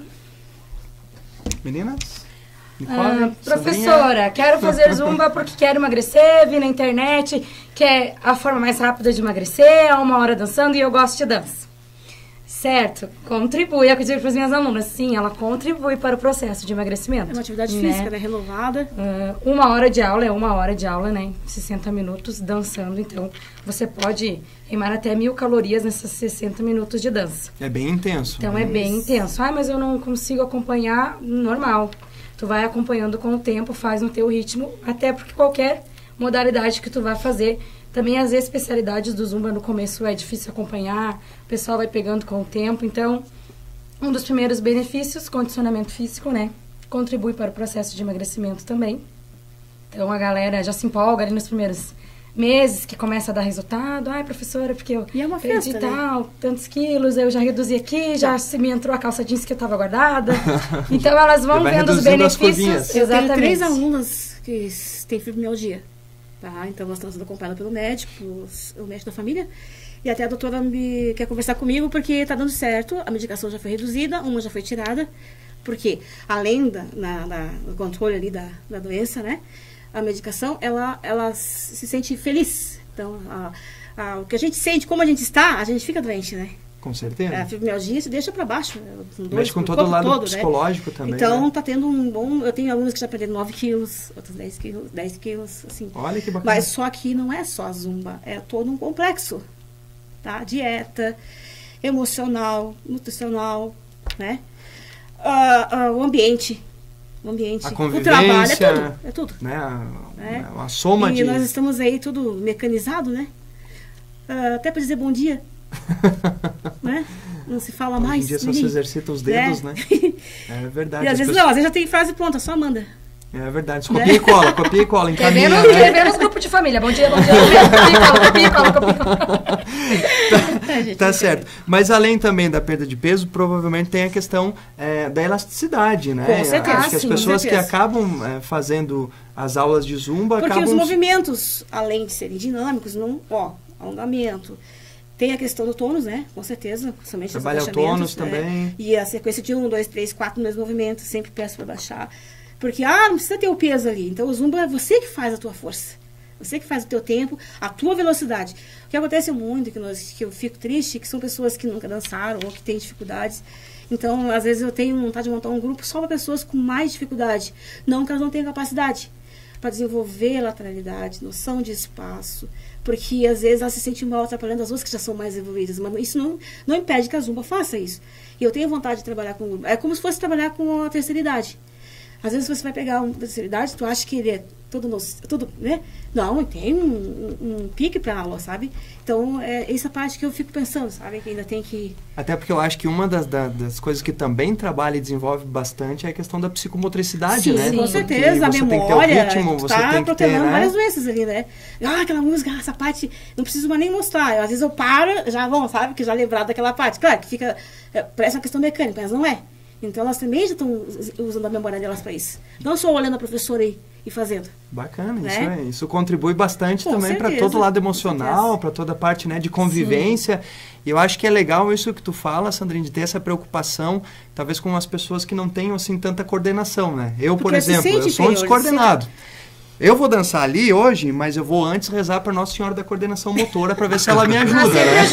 Meninas? Ah, Nicole, professora, quero fazer zumba porque quero emagrecer, vi na internet que é a forma mais rápida de emagrecer, é uma hora dançando e eu gosto de dança. Certo, contribui, é o que eu digo para as minhas alunas, sim, ela contribui para o processo de emagrecimento. É uma atividade né? física, né? Renovada. Ah, uma hora de aula é uma hora de aula, né? sessenta minutos dançando, então você pode queimar até mil calorias nesses sessenta minutos de dança. É bem intenso. Então né? é bem intenso. Ah, mas eu não consigo acompanhar, normal. Tu vai acompanhando com o tempo, faz no teu ritmo, até porque qualquer modalidade que tu vai fazer, também as especialidades do Zumba no começo é difícil acompanhar, o pessoal vai pegando com o tempo, então um dos primeiros benefícios, condicionamento físico, né? Contribui para o processo de emagrecimento também. Então a galera já se empolga ali nos primeiros meses que começa a dar resultado. Ai, professora, porque eu E é uma perdi festa, né? tal, tantos quilos, eu já reduzi aqui, já se me entrou a calça jeans que eu tava guardada. Então elas vão Já vai vendo os reduzindo as benefícios. curvinhas. Eu tenho Exatamente. três alunas que s- têm fibromialgia. Tá? Então elas estão sendo acompanhadas pelo médico, os- o médico da família. E até a doutora me quer conversar comigo porque está dando certo, a medicação já foi reduzida, uma já foi tirada. Porque além da, na, na- do controle ali da, da doença, né? A medicação, ela, ela se sente feliz. Então, a- a- o que a gente sente, como a gente está, a gente fica doente, né? Com certeza. A fibromialgia se deixa para baixo. Com dores Mexe com no todo o corpo lado todo, né? psicológico também. Então, né? tá tendo um bom... Eu tenho alunos que já perderam nove quilos, outros dez quilos, dez quilos, assim. Olha que bacana. Mas só que não é só a zumba, é todo um complexo, tá? Dieta, emocional, nutricional, né? Ah, ah, o ambiente, o ambiente, A o convivência, trabalho, é tudo, é tudo. Né? A, É. uma soma E de... nós estamos aí tudo mecanizado, né? Ah, até para dizer bom dia, né? Não se fala Hoje mais. em dia só nem- se exercita os dedos, né? É verdade. E às as vezes pessoas- não, às vezes já tem frase pronta, só manda. É verdade. Copia e cola, copia e cola, Quer encaminha, ver, no, né? quer ver nos grupos de família. Bom dia, bom dia, bom dia. Copia, cola, copia, cola, copia, cola. É, gente, Tá não certo. Mas além também da perda de peso, provavelmente tem a questão é, da elasticidade, né? Com certeza. Acho que as Sim, com pessoas que certeza. acabam é, fazendo as aulas de zumba Porque acabam... os movimentos, além de serem dinâmicos, não, ó, alongamento. Tem a questão do tônus, né? Com certeza. Somente os Trabalha o agachamentos, tônus né? também. E a sequência de um, dois, três, quatro meus movimentos, sempre peço para baixar. Porque, ah, não precisa ter o peso ali. Então, o zumba é você que faz a tua força. Você que faz o teu tempo, a tua velocidade. O que acontece muito, que, nós, que eu fico triste, que são pessoas que nunca dançaram ou que têm dificuldades. Então, às vezes eu tenho vontade de montar um grupo só para pessoas com mais dificuldade. Não que elas não tenham capacidade para desenvolver lateralidade, noção de espaço. Porque, às vezes, elas se sentem mal atrapalhando as outras que já são mais evoluídas. Mas isso não, não impede que a zumba faça isso. E eu tenho vontade de trabalhar com o grupo. É como se fosse trabalhar com a terceira idade. Às vezes você vai pegar uma terceira idade, tu acha que ele é todo, no, tudo né? Não, tem um, um, um pique para aula, sabe? Então, é essa parte que eu fico pensando, sabe? Que ainda tem que... Até porque eu acho que uma das, da- das coisas que também trabalha e desenvolve bastante é a questão da psicomotricidade, Sim, né? com Porque certeza, a você memória tem que ter o ritmo, tu você tá tem que ter, protelando né? várias doenças ali, né? Ah, aquela música, ah, essa parte, não preciso mais nem mostrar. Eu, às vezes eu paro, já vão, sabe? Que já lembrar daquela parte. Claro que fica, é, parece uma questão mecânica, mas não é. Então, elas também já estão usando a memória delas para isso. Não só olhando a professora e, e fazendo. Bacana, Né? isso, é, isso contribui bastante Com também para certeza, todo o lado com emocional, certeza. para toda a parte, né, de convivência. E eu acho que é legal isso que tu fala, Sandrine, de ter essa preocupação, talvez com as pessoas que não tenham assim tanta coordenação, né? Eu, por Porque se exemplo, eu sente sou um inferior, descoordenado. Eu vou dançar ali hoje, mas eu vou antes rezar para Nossa Senhora da Coordenação Motora para ver se ela me ajuda, né?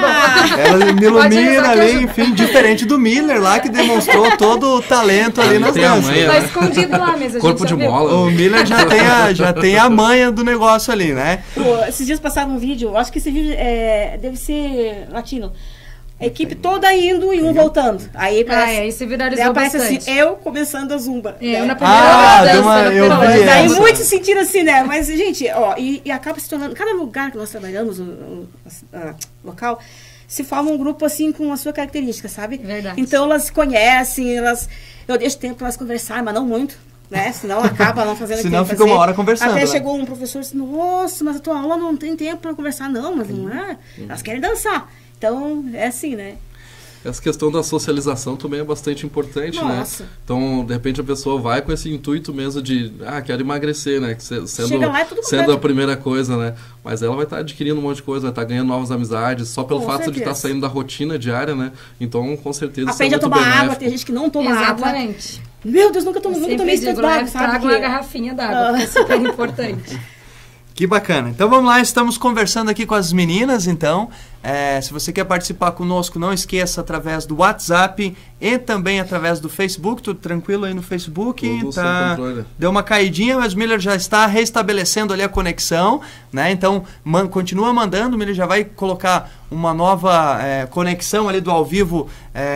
Ela me ilumina ali, enfim, diferente do Miller lá, que demonstrou todo o talento ali nas tem a danças. manha, Tá né? escondido lá mesmo. a Corpo gente de já viu. mola. O Miller já tem, a, já tem a manha do negócio ali, né? Pô, esses dias passaram um vídeo, eu acho que esse vídeo é, deve ser latino. A equipe toda indo e um voltando. Aí Ah, parece, é, aí se daí viralizou aparece bastante. assim, eu começando a zumba. É, eu Né? na primeira Ah, dança, deu uma- na eu primeira vi dança. Daí essa. muitos se sentiram assim, né? Mas, gente, ó, e, e acaba se tornando. Cada lugar que nós trabalhamos, o, o a- a- local, se forma um grupo assim com a sua característica, sabe? Verdade. Então elas se conhecem, elas. Eu deixo tempo para elas conversarem, mas não muito. Né? Senão acaba não fazendo o que Senão tem que fica uma fazer. hora conversando, Até né? chegou um professor e disse, nossa, mas a tua aula não tem tempo para conversar. Não, mas não é. Elas querem dançar. Então, é assim, né? Essa questão da socialização também é bastante importante, Nossa. né? Então, de repente, a pessoa vai com esse intuito mesmo de, ah, quero emagrecer, né? Que se- Sendo, Chega lá, é tudo sendo completo. a primeira coisa, né? Mas ela vai estar adquirindo um monte de coisa, vai estar ganhando novas amizades, só pelo Com fato de certeza. estar saindo da rotina diária, né? Então, com certeza, isso é Aprende a muito tomar água, benéfico. tem gente que não toma água. Exatamente. Meu Deus, nunca, tomo, nunca Sempre tomei esse digo, tanto d'água, leve, sabe? traga uma Porque- garrafinha d'água, porque é super importante. Que bacana. Então vamos lá, estamos conversando aqui com as meninas, então. É, se você quer participar conosco, não esqueça através do WhatsApp e também através do Facebook. Tudo tranquilo aí no Facebook? Tudo sem Tá, controle. deu uma caidinha, mas o Miller já está restabelecendo ali a conexão, né? Então man, continua mandando, o Miller já vai colocar uma nova é, conexão ali do ao vivo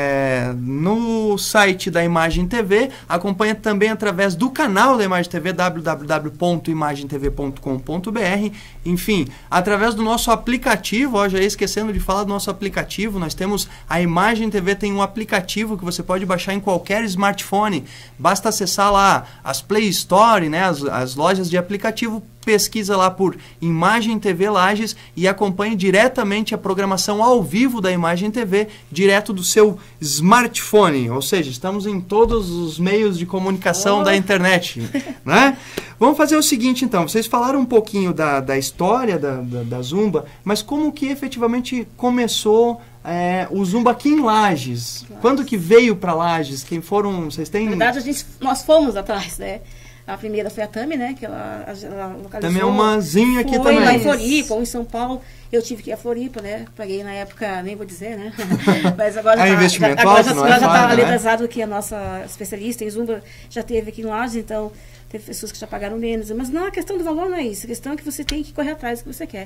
é, no site da Imagem T V. Acompanha também através do canal da Imagem T V, w w w ponto imagem t v ponto com ponto b r. Enfim, através do nosso aplicativo, ó, já ia esquecendo de falar do nosso aplicativo, nós temos a Imagem T V, tem um aplicativo que você pode baixar em qualquer smartphone. Basta acessar lá as Play Store, né, as, as lojas de aplicativo, pesquisa lá por Imagem T V Lages e acompanhe diretamente a programação ao vivo da Imagem T V, direto do seu smartphone. Ou seja, estamos em todos os meios de comunicação Oh. da internet, né? Vamos fazer o seguinte, então. Vocês falaram um pouquinho da, da história da, da, da Zumba, mas como que efetivamente começou é, o Zumba aqui em Lages? Quando que veio para Lages? Quem foram? Vocês têm... Na verdade, a gente, nós fomos atrás, né? A primeira foi a Tami, né? Que ela, ela localizou. Também é umazinha aqui foi também. lá em Floripa, ou em São Paulo. Eu tive que ir a Floripa, né? Paguei na época, nem vou dizer, né? Mas agora já É tá, investimento já, agora alto, já, não é já tá fácil, né? legalizado que a nossa especialista em Zumba já teve aqui em Lages, então teve pessoas que já pagaram menos. Mas não, a questão do valor não é isso. A questão é que você tem que correr atrás do que você quer.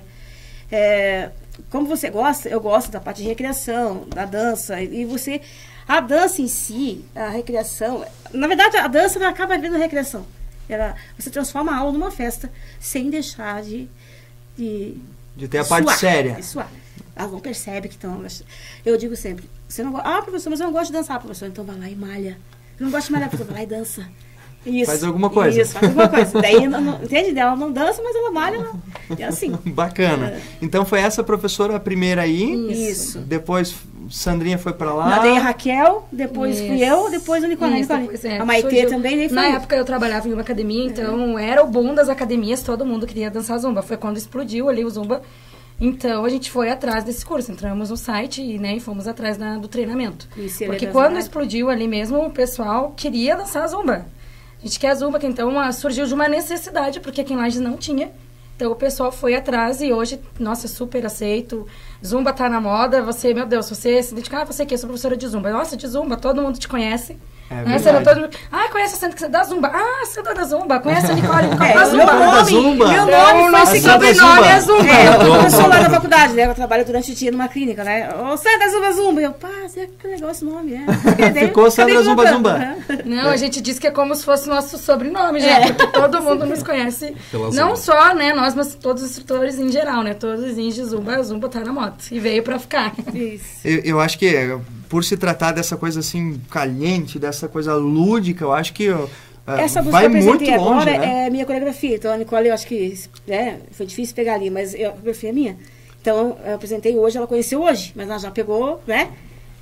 É, como você gosta, eu gosto da parte de recreação, da dança, e você... A dança em si, a recreação... Na verdade, a dança ela acaba vendo recreação. Ela, você transforma a aula numa festa, sem deixar de... De, De ter a de parte suar, séria. de suar. Elas não percebem que estão... Eu digo sempre, você não gosta... Ah, professor, mas eu não gosto de dançar, professor. Então vai lá e malha. Eu não gosto de malhar, professor. Vai lá e dança. Isso, Faz alguma coisa. Isso, faz alguma coisa. Daí, não, não, entende? Ela não dança, mas ela malha. Ela, é assim. Bacana. Então foi essa professora a primeira aí. Isso. Depois Sandrinha foi para lá. Daí a Raquel, depois fui Isso. eu, depois a Nicole. Isso, Nicole. depois, é, a Maitê surgiu. também, nem foi. Na época eu trabalhava em uma academia, então era o boom das academias, todo mundo queria dançar Zumba. Foi quando explodiu ali o Zumba. Então a gente foi atrás desse curso, entramos no site e, né, e fomos atrás da, do treinamento. Isso, Porque ele é quando dançado. explodiu ali mesmo, o pessoal queria dançar Zumba. A gente quer Zumba, que então ah, surgiu de uma necessidade, porque aqui em Lages não tinha. Então o pessoal foi atrás e hoje, nossa, super aceito. Zumba tá na moda, você, meu Deus, você se dedicar, ah, você que é sou professora de Zumba. Nossa, de Zumba, todo mundo te conhece. É Né? Você verdade. não, todo mundo, ah, conhece a Sandra da Zumba. Ah, Sandra da Zumba. Conhece a Nicole, Nicole É, da o meu Zumba. da nome, Zumba. meu Então, nome o foi nosso seguido. Sandra sobrenome Zumba. é Zumba. É, eu sou lá da faculdade, né? Eu trabalho durante o dia numa clínica, né? Ô, Sandra Zumba Zumba. Eu, pá, que legal esse nome, é. Ficou Sandra Acabei Zumba colocando, Zumba. né? Não, a gente diz que é como se fosse nosso sobrenome já, É. porque todo mundo nos conhece. Pela Não Zumba. só, né, nós, mas todos os instrutores em geral, né? Todos os índios de Zumba, a Zumba tá na moto. E veio pra ficar. Isso. Eu, eu acho que é, por se tratar dessa coisa assim caliente, dessa coisa lúdica, eu acho que ó, Essa música vai que eu muito apresentei longe, agora né? é minha coreografia. Então, a Nicole, eu acho que né, foi difícil pegar ali, mas eu- a coreografia é minha. Então, eu apresentei hoje, ela conheceu hoje, mas ela já pegou, né?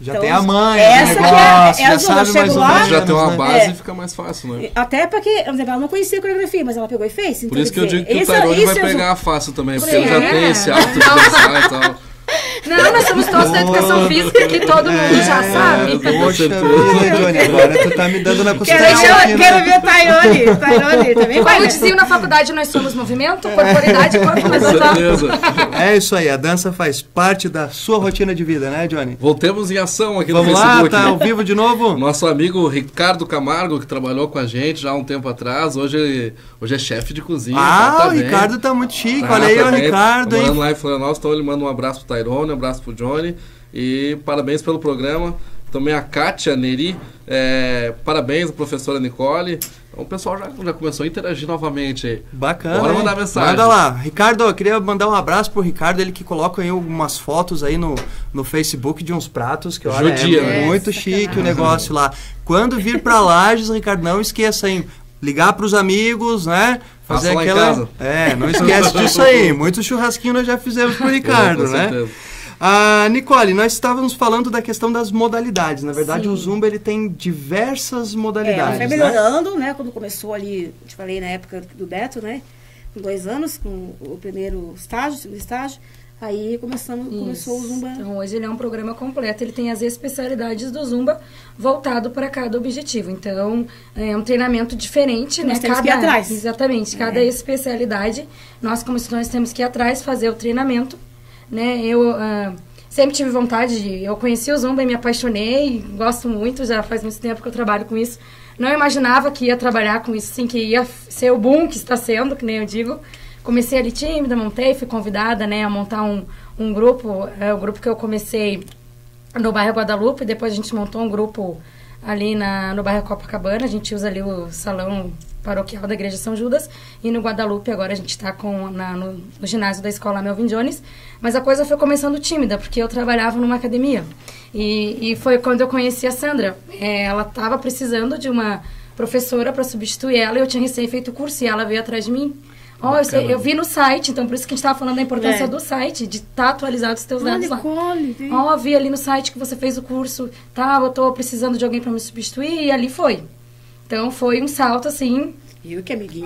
Já Então, tem a manha essa do que é- negócio, é a já zona, sabe chega mais ou lá- menos, Já tem uma né? base É. e fica mais fácil, né? Até porque, por exemplo, ela não conhecia a coreografia, mas ela pegou e fez. Então, Por isso que quer eu digo dizer, que o esse- Tyrone vai esse é o- pegar fácil também, porque Sim. ele já tem esse hábito de dançar e tal. Não, nós somos todos da educação física que todo mundo já sabe. com Poxa certeza. vida, Johnny, agora tu tá me dando na Quero, consideração aqui, ver- né? quero ver o Tyrone. Tyrone também vai, Como né? diziam na faculdade, nós somos movimento, corporidade, corpo, mas Com não tá. certeza. É isso aí, a dança faz parte da sua rotina de vida, né, Johnny? Voltemos em ação aqui Vamos no lá, Facebook. tá ao vivo de novo? Nosso amigo Ricardo Camargo, que trabalhou com a gente já há um tempo atrás, hoje, hoje é chefe de cozinha. Ah, tá o bem. Ricardo tá muito chique, Tá, olha aí tá o bem. Ricardo, Tá morando hein? lá em Florianópolis, então ele manda um abraço pro Tyrone, um abraço pro Johnny e parabéns pelo programa. Também a Kátia Neri, é, parabéns a professora Nicole. Então, o pessoal já, já começou a interagir novamente aí. Bacana. Bora hein? mandar mensagem. Manda lá. Ricardo, eu queria mandar um abraço pro Ricardo, ele que coloca aí algumas fotos aí no, no Facebook de uns pratos que olha, Judia, é né? muito É, chique o sacanagem. negócio lá. Quando vir pra Lages, Ricardo, não esqueça, hein? Ligar pros amigos, né? Faça Fazer lá em aquela. casa. É, não esquece disso aí. Muito churrasquinho nós já fizemos pro Ricardo, Com né? certeza. Ah, Nicole, nós estávamos falando da questão das modalidades. Na verdade, Sim. o Zumba ele tem diversas É, ela modalidades, foi né? melhorando, né? Quando começou ali, te falei na época do Beto, né? Com dois anos, com o primeiro estágio, o segundo estágio. Aí começamos, começou o Isso. Zumba. Então hoje ele é um programa completo, ele tem as especialidades do Zumba voltado para cada objetivo. Então é um treinamento diferente, Nós né? temos cada, que ir atrás. Exatamente, cada É. especialidade, nós como nós temos que ir atrás, fazer o treinamento, né? Eu ah, sempre tive vontade, de, eu conheci o Zumba e me apaixonei, gosto muito, já faz muito tempo que eu trabalho com isso. Não imaginava que ia trabalhar com isso, sim, que ia ser o boom que está sendo, que nem eu digo. Comecei ali tímida, montei, fui convidada, né, a montar um, um grupo, é o grupo que eu comecei no bairro Guadalupe, depois a gente montou um grupo ali na, no bairro Copacabana, a gente usa ali o salão paroquial da Igreja São Judas, e no Guadalupe agora a gente está com, na, no, no ginásio da escola Melvin Jones, mas a coisa foi começando tímida, porque eu trabalhava numa academia, e, e foi quando eu conheci a Sandra. É, ela estava precisando de uma professora para substituir ela, e eu tinha recém feito o curso, e ela veio atrás de mim. Ó, eu, sei- eu vi no site, então por isso que a gente estava falando da importância É. do site, de estar atualizado os teus Olha, dados lá. Nicole, tem- Ó, vi ali no site que você fez o curso, tá, eu tô precisando de alguém para me substituir, e ali foi. Então foi um salto, assim. Viu que amiguinha?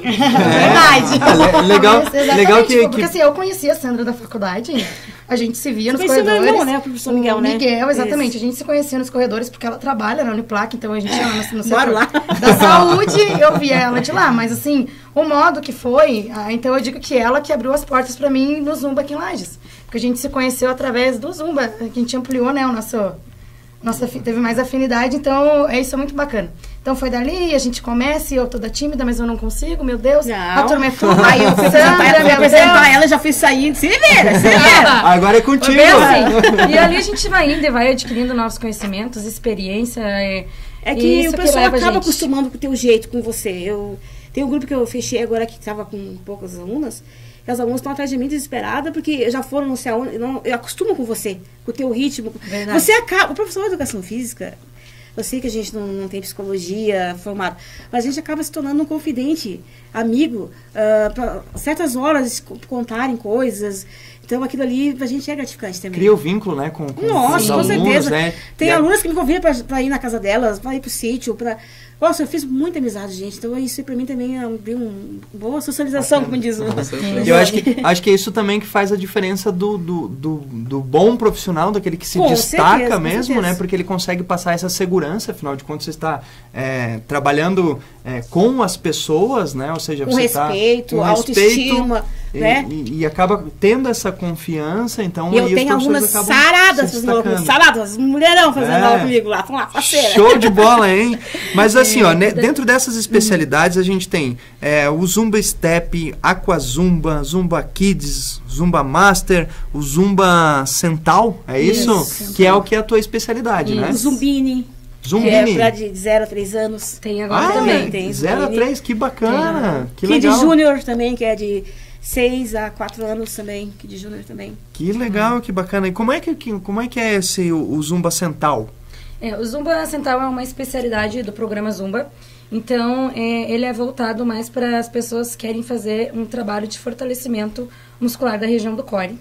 Verdade. Le- legal, Exatamente, legal que, porque que- assim, eu conhecia a Sandra da faculdade, a gente se via Você nos conhecia meu corredores. irmão, né, o professor Miguel, né? Miguel, exatamente. Isso. A gente se conhecia nos corredores porque ela trabalha na Uniplac, então a gente ia lá no, no setor Bora lá. da saúde, eu via ela de lá. Mas assim, o modo que foi, ah, então eu digo que ela que abriu as portas pra mim no Zumba aqui em Lages. Porque a gente se conheceu através do Zumba, que a gente ampliou, né, o nosso... Nossa, fi- teve mais afinidade, então é isso é muito bacana. Então foi dali, a gente começa e eu toda tímida, mas eu não consigo, meu Deus. Não. A turma é tudo. Aí eu fui apresentar, Sandra, ela, fui meu apresentar Deus. ela, já fui saindo. Se vira, se vira. Agora é Foi contigo. bem assim. E ali a gente vai indo e vai adquirindo novos conhecimentos, experiência. É, É que isso o pessoal leva a acaba gente. acostumando com o teu jeito, com você. Eu, tem um grupo que eu fechei agora que estava com poucas alunas. E as alunas estão atrás de mim desesperadas porque já foram não sei aonde. Não, eu acostumo com você, com o teu ritmo. Verdade. Você acaba. O professor de educação física, eu sei que a gente não, não tem psicologia formada, mas a gente acaba se tornando um confidente, amigo, para certas horas co- contarem coisas. Então aquilo ali pra gente é gratificante também. Cria o vínculo, né, com, com Nossa, os com alunos, certeza. né? Tem E a- alunos que me convidam pra, pra ir na casa delas, pra ir pro sítio, pra... Nossa, eu fiz muita amizade, gente. Então isso pra mim também é um, deu uma boa socialização, como diz o... E eu acho que, acho que é isso também que faz a diferença do, do, do, do bom profissional, daquele que se Com destaca certeza, com mesmo, certeza. né? Porque ele consegue passar essa segurança, afinal de contas você está é, trabalhando é, com as pessoas, né? Ou seja, Com você respeito, tá autoestima, e, né? E, e acaba tendo essa confiança, então E eu aí os tenho professores alunas acabam saradas se fazendo aula comigo. destacando. Saradas, mulherão fazendo É. aula comigo lá. Estão lá, parceira. Show de bola, hein? Mas assim, ó, né, da- dentro dessas especialidades a gente tem é, o Zumba Step, Aqua Zumba, Zumba Kids, Zumba Master, o Zumba Central, é isso? Isso. Que é o que é a tua especialidade, né? O Zumbini, que é Zumbini. pra de zero a três anos. Tem agora Ah, também. tem zero a Zumbini. três, que bacana. Que Kid legal. Júnior também, que é de seis a quatro anos também. Kid Júnior também. Que legal, que bacana. E como é que, que- como é, que é esse, o, o Zumba Central? É, o Zumba Central é uma especialidade do programa Zumba. Então, é, ele é voltado mais para as pessoas que querem fazer um trabalho de fortalecimento muscular da região do core.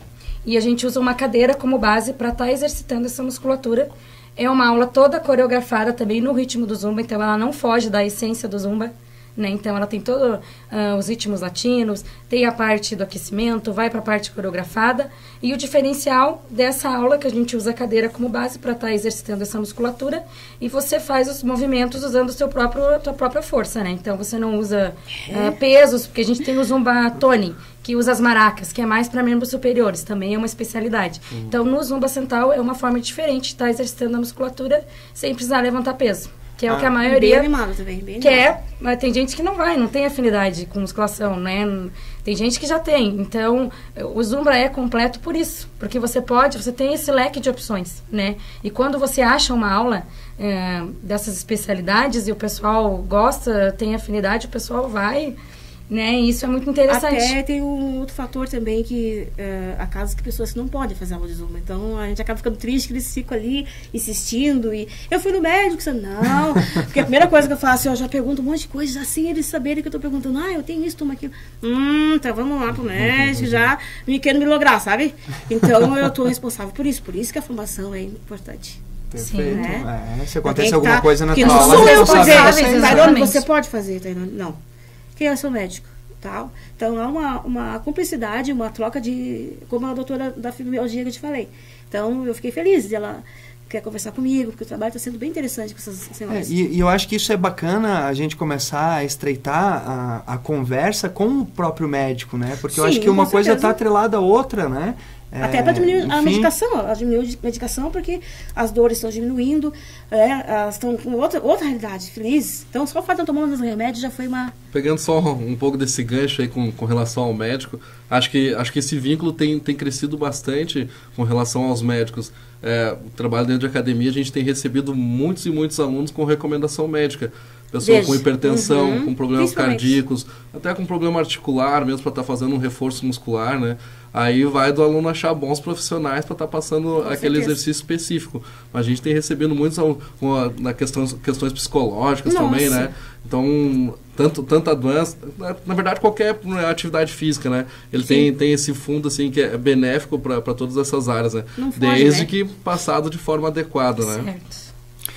e a gente usa uma cadeira como base para estar exercitando essa musculatura. É uma aula toda coreografada também no ritmo do Zumba, então ela não foge da essência do Zumba, né? Então ela tem todos uh, os ritmos latinos, tem a parte do aquecimento, vai para a parte coreografada, e o diferencial dessa aula que a gente usa a cadeira como base para estar exercitando essa musculatura, e você faz os movimentos usando o seu próprio, a tua própria força, né? Então você não usa uh, pesos, porque a gente tem o Zumba Tony, que usa as maracas, que é mais para membros superiores, também é uma especialidade. Uhum. Então no Zumba Central é uma forma diferente de estar exercitando a musculatura sem precisar levantar peso. Que é ah, o que a maioria bem animado também, bem quer, mas tem gente que não vai, não tem afinidade com musculação, né? Tem gente que já tem. Então, o Zumba é completo por isso. Porque você pode, você tem esse leque de opções, né? E quando você acha uma aula é, dessas especialidades e o pessoal gosta, tem afinidade, o pessoal vai, né? E isso é muito interessante. Até tem um outro fator também que uh, há casos que pessoas que não podem fazer aula de Zumba. Então a gente acaba ficando triste que eles ficam ali insistindo. E eu fui no médico, você não. Porque a primeira coisa que eu faço, eu já pergunto um monte de coisas assim, eles saberem que eu tô perguntando, ah, eu tenho isso, toma aquilo. Hum, então vamos lá pro médico, já me querendo me lograr, sabe? Então eu tô responsável por isso. Por isso que a formação é importante. Perfeito. Sim, né? É, se acontece alguma tá, coisa na tua não aula, sou eu por dizer, responsáveis, Tairone, você pode fazer, Tairone. Não. Quem é o seu médico? Tal. Então, há uma, uma cumplicidade, uma troca de... Como a doutora da fibromialgia que eu te falei. Então, eu fiquei feliz de ela quer conversar comigo, porque o trabalho está sendo bem interessante com essas senhoras. É, e, e eu acho que isso é bacana, a gente começar a estreitar a, a conversa com o próprio médico, né? Porque Sim, eu acho que uma coisa está certeza. atrelada à outra, né? É, Até para diminuir a enfim. medicação, a diminuir a medicação porque as dores estão diminuindo, é, elas estão com outra, outra realidade, feliz. Então, só o fato de eu tomar os remédios já foi uma... Pegando só um pouco desse gancho aí com, com relação ao médico, acho que, acho que esse vínculo tem, tem crescido bastante com relação aos médicos. É, o trabalho dentro de academia, a gente tem recebido muitos e muitos alunos com recomendação médica. Pessoa Desde. com hipertensão, Uhum. com problemas Principalmente. cardíacos, até com problema articular mesmo, para estar fazendo um reforço muscular, né? Aí vai do aluno achar bons profissionais para estar passando Com aquele certeza. exercício específico. Mas a gente tem recebido muitos alunos com a, na questões, questões psicológicas Nossa. também, né? Então, tanto, tanto a doença, na verdade qualquer atividade física, né? Ele tem, tem esse fundo assim que é benéfico para todas essas áreas, né? Não foge, Desde né? que passado de forma adequada, né? Certo.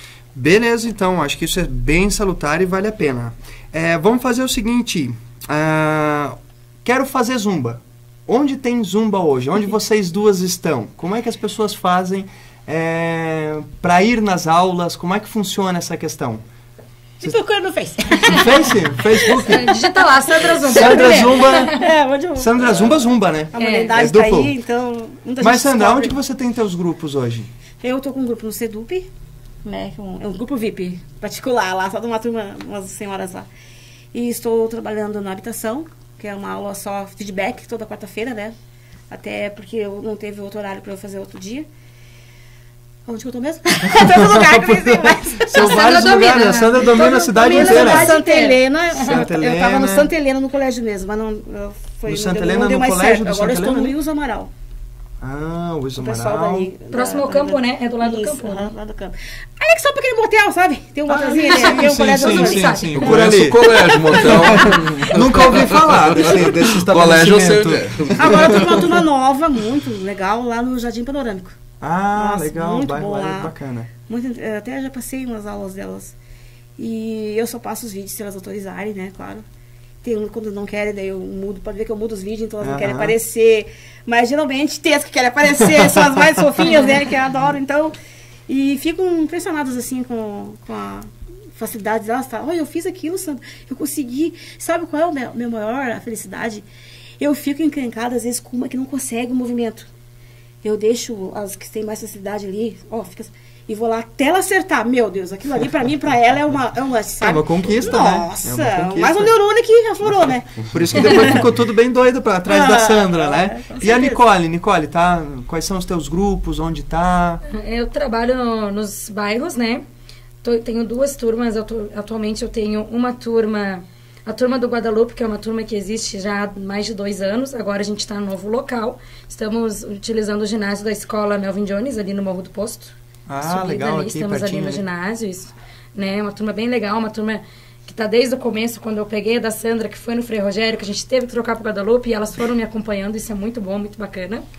Beleza, então, acho que isso é bem salutar e vale a pena. É, vamos fazer o seguinte, ah, quero fazer Zumba. Onde tem Zumba hoje? Onde vocês duas estão? Como é que as pessoas fazem é, para ir nas aulas? Como é que funciona essa questão? Me procura no Face. No Face? Facebook? É, digita lá, Sandra Zumba. Sandra Zumba. É, onde eu... Sandra Zumba Zumba, né? A modalidade É está duplo. aí, então... muita Mas gente Sandra, descobre. onde que você tem teus grupos hoje? Eu tô com um grupo no Sedup, né? que É um, é um grupo V I P particular lá, só de uma turma, umas senhoras lá. E estou trabalhando na habitação, que é uma aula só feedback toda quarta-feira, né? Até porque eu não teve outro horário para eu fazer outro dia. Onde que eu tô mesmo? Todo lugar que eu pensei mais. São A Sandra vários domina, lugares, a né? Sandra domina a Todo- cidade domina a inteira. cidade. Santa Helena, Santa eu, eu tava no Helena. Santa Helena no colégio mesmo, mas não eu- foi, No não, Santa deu, Helena, não deu no mais colégio certo. do Agora eu Santa estou no Helena? Wilson Amaral. Ah, o Wilson O pessoal Amaral. dali. Próximo da- ao campo, né? É do lado do Isso, campo, né? aham, lá do campo. Ali que só pra aquele motel, sabe? Tem um Ah, motelzinho ali, sim, tem um sim, colégio sim, azul, sim, sabe? sim. Eu Por conheço ali. o colégio, motel. Nunca ouvi falar desse, desse Colégio eu sei estabelecimento. onde é. Agora eu tô com uma turma nova, muito legal, lá no Jardim Panorâmico. Ah, Nossa, legal, muito bairro bom bairro lá. bacana. Muito, eh, até já passei umas aulas delas. E eu só passo os vídeos se elas autorizarem, né, claro. Tem um, quando não querem, daí eu mudo, pode ver que eu mudo os vídeos, então elas não querem Aham. aparecer. Mas geralmente tem as que querem aparecer, são as mais fofinhas, né, que eu adoro, então. E ficam impressionadas, assim, com, com a facilidade delas. Tá? Olha, eu fiz aquilo, Sandra, eu consegui. Sabe qual é o meu, meu maior a felicidade? Eu fico encrencada, às vezes, com uma que não consegue o movimento. Eu deixo as que têm mais facilidade ali, ó, fica... E vou lá até ela acertar. Meu Deus, aquilo ali pra mim, pra ela, é uma, é uma, sabe? É uma conquista, né? Nossa, É uma conquista. mais um neurônio que aflorou, né? Por isso que depois ficou tudo bem doido pra trás da Ah, Sandra, né? é, com E a certeza. Nicole, Nicole, tá? Quais são os teus grupos? Onde tá? Eu trabalho no- nos bairros, né? Tô- tenho duas turmas. atu- Atualmente eu tenho uma turma, a turma do Guadalupe, que é uma turma que existe já há mais de dois anos. Agora a gente está no novo local. Estamos utilizando o ginásio da escola Melvin Jones, ali no Morro do Posto. Ah, Subida legal, ali, aqui estamos ali pertinho. no ali. ginásio, isso. Né? Uma turma bem legal, uma turma que está desde o começo, quando eu peguei a da Sandra, que foi no Frei Rogério, que a gente teve que trocar para o Guadalupe, e elas foram me acompanhando, isso é muito bom, muito bacana.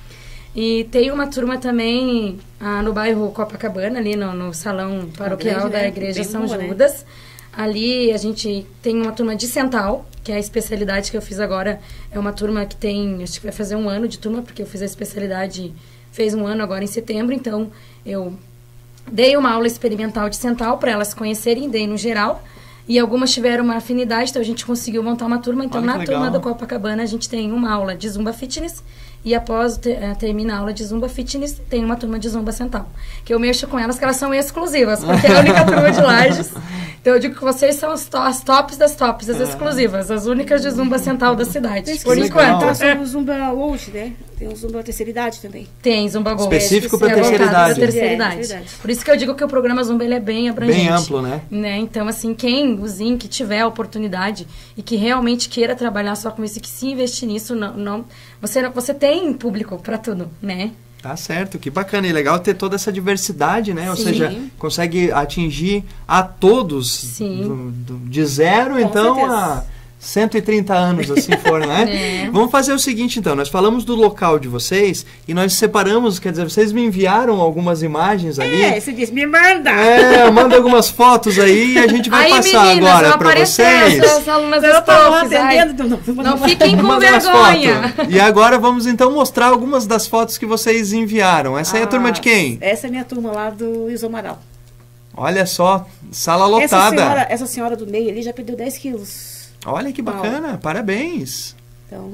E tem uma turma também ah, no bairro Copacabana, ali no, no salão paroquial igreja, da né? Igreja Bem São boa, né? Judas. Ali a gente tem uma turma de Cental, que é a especialidade que eu fiz agora. É uma turma que tem, acho que vai fazer um ano de turma, porque eu fiz a especialidade, fez um ano agora em setembro. Então, eu dei uma aula experimental de Cental para elas conhecerem, dei no geral. E algumas tiveram uma afinidade, então a gente conseguiu montar uma turma. Então, Olha que na turma legal. do Copacabana, a gente tem uma aula de Zumba Fitness. E após te, eh, terminar a aula de Zumba Fitness, tem uma turma de Zumba Central. Que eu mexo com elas, que elas são exclusivas, porque é a única turma de Lages. Então eu digo que vocês são as, to as tops das tops, as exclusivas, as únicas de Zumba Central da cidade. Isso Por que enquanto. Tá, só o Zumba Gold, né? Tem o Zumba terceira idade também. Tem Zumba Gold. Específico É, pra é terceira voltado idade. pra terceira É, idade. terceira idade. Por isso que eu digo que o programa Zumba ele é bem abrangente. Bem amplo, né? né? Então, assim, quem, o Zin, que tiver a oportunidade e que realmente queira trabalhar só com isso e que se investir nisso, não, não, você, não- você tem público para tudo, né? Tá certo, que bacana e legal ter toda essa diversidade, né? Ou Sim. seja, consegue atingir a todos Sim. do- do- de zero, Com então, certeza. a cento e trinta anos, assim for, né? É. Vamos fazer o seguinte, então, nós falamos do local de vocês e nós separamos, quer dizer, vocês me enviaram algumas imagens ali. É, você disse, me manda! É, manda algumas fotos aí e a gente vai Aí, passar meninas, agora vão para aparecer vocês. as alunas Eu das tava lá profs, ai. atendendo, não, não, Não fiquem com Manda umas vergonha. fotos. E agora vamos então mostrar algumas das fotos que vocês enviaram. Essa aí é a turma de quem? Essa é a minha turma lá do Isomaral. Olha só, sala Essa lotada. senhora, essa senhora do meio ali já perdeu dez quilos. Olha que bacana, parabéns. Então,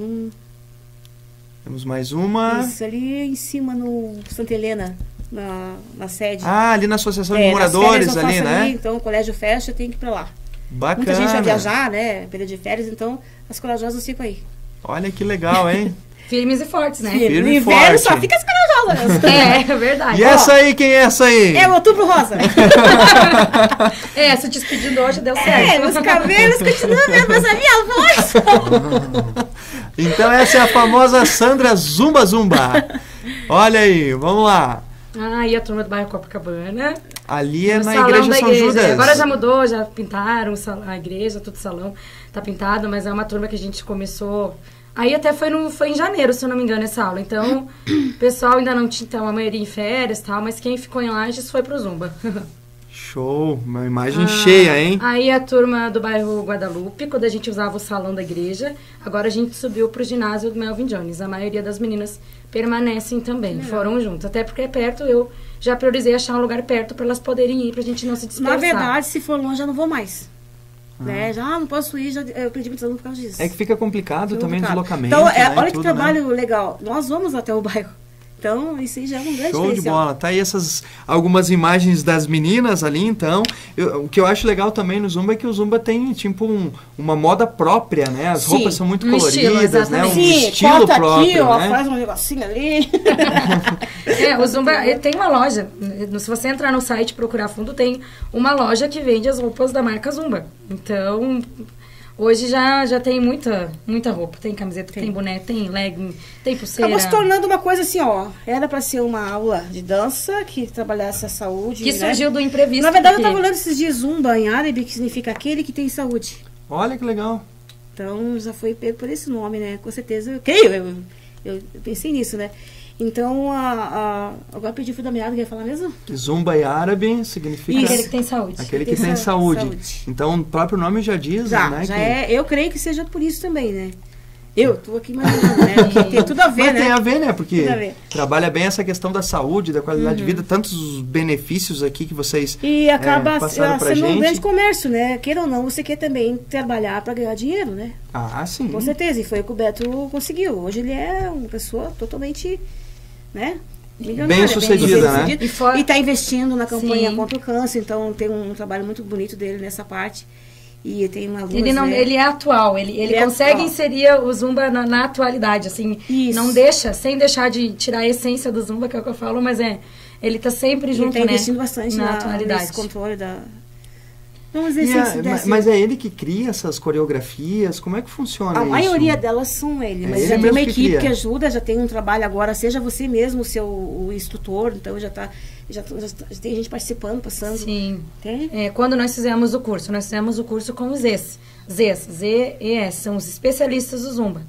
Temos mais uma. isso ali em cima no Santa Helena, na, na sede. Ah, ali na Associação É, de nas Moradores férias eu ali, faço né? Então, o colégio fecha, eu tenho que ir pra lá. Bacana. Muita gente vai viajar, né? Período de férias, então as corajosas ficam aí. Olha que legal, hein? Firmes e fortes, né? Firme no e inverno forte. só fica as corajosas. É, é verdade. E essa aí, quem é essa aí? É o Outubro Rosa. É, se despedindo hoje deu É, certo. meus cabelos continuam mesmo, mas a minha voz. Então essa é a famosa Sandra Zumba Zumba. Olha aí, vamos lá. Ah, e a turma do bairro Copacabana. Ali é No na salão Igreja da São igreja. Judas. Agora já mudou, já pintaram o sal- a igreja, todo o salão tá pintado, mas é uma turma que a gente começou. Aí até foi, no, foi em janeiro, se eu não me engano, essa aula. Então, o pessoal ainda não tinha, então, a maioria em férias e tal, mas quem ficou em Lages foi pro Zumba. Show, uma imagem Ah, cheia, hein? Aí a turma do bairro Guadalupe, quando a gente usava o salão da igreja, agora a gente subiu pro ginásio do Melvin Jones. A maioria das meninas permanecem também, foram juntos. Até porque é perto, eu já priorizei achar um lugar perto para elas poderem ir, pra gente não se dispersar. Na verdade, se for longe, eu não vou mais. Né? Já ah, não posso ir, já, eu perdi muitos alunos por causa disso. É que fica complicado Fica também o complicado. deslocamento. Então, é, né, olha que tudo, trabalho legal. Nós vamos até o bairro. Então, isso aí já é um grande Show de diferencial. bola. Tá aí essas algumas imagens das meninas ali, então. Eu- o que eu acho legal também no Zumba é que o Zumba tem, tipo, um- uma moda própria, né? As Sim. roupas são muito Um estilo, coloridas, né? Um exatamente. Sim, estilo corta próprio, aqui, ó, né? faz um negocinho ali. É, o Zumba ele tem uma loja. Se você entrar no site e procurar fundo, tem uma loja que vende as roupas da marca Zumba. Então, hoje já, já tem muita, muita roupa. Tem camiseta, tem, Tem. boné, tem legging, tem pulseira. Acabou se tornando uma coisa assim, ó. Era pra ser uma aula de dança que trabalhasse a saúde. Que né? surgiu do imprevisto. Na verdade, eu porque- tava olhando esses dias Zumba em árabe, que significa aquele que tem saúde. Olha que legal. Então, já foi pego por esse nome, né? Com certeza, eu creio, eu, eu pensei nisso, né? Então, a, a, agora eu perdi o fio da meada, que eu ia falar mesmo? Que Zumba e árabe significa Aquele que tem saúde. aquele que Tem tem sa- saúde. saúde. Então, o próprio nome já diz, Já, né? já que... é, eu creio que seja por isso também, né? Eu tô aqui imaginando, né? Porque tem tudo a ver, Mas né? tem a ver, né? Porque Tudo a ver. trabalha bem essa questão da saúde, da qualidade de vida, tantos os benefícios aqui que vocês E acaba é, passaram ah, pra sendo um gente. grande comércio, né? Queira ou não, você quer também trabalhar para ganhar dinheiro, né? Ah, sim. Com certeza, e foi o que o Beto conseguiu. Hoje ele é uma pessoa totalmente, né? milionária, Bem-sucedida, né? bem-sucedida. E fora- E está investindo na campanha Sim. contra o câncer, então tem um trabalho muito bonito dele nessa parte. E tem uma Ele, não, né? ele é atual, ele, ele, Ele é consegue atual. inserir o Zumba na, na atualidade, assim, Isso. não deixa, sem deixar de tirar a essência do Zumba, que é o que eu falo, mas é, ele tá sempre Ele junto, está né, investindo bastante na na, atualidade. nesse controle da... Vamos dizer E a- assim, ma- desse- mas é ele que cria essas coreografias? Como é que funciona A isso? maioria delas são ele, É mas ele já tem mesmo uma que equipe cria. que ajuda, já tem um trabalho agora, seja você mesmo o seu o instrutor, então já tá, já, tá- já tá- já tem gente participando, passando. Sim. Tem? É, quando nós fizemos o curso, nós fizemos o curso com os Zs. Zs, Z e S, são os especialistas do Zumba.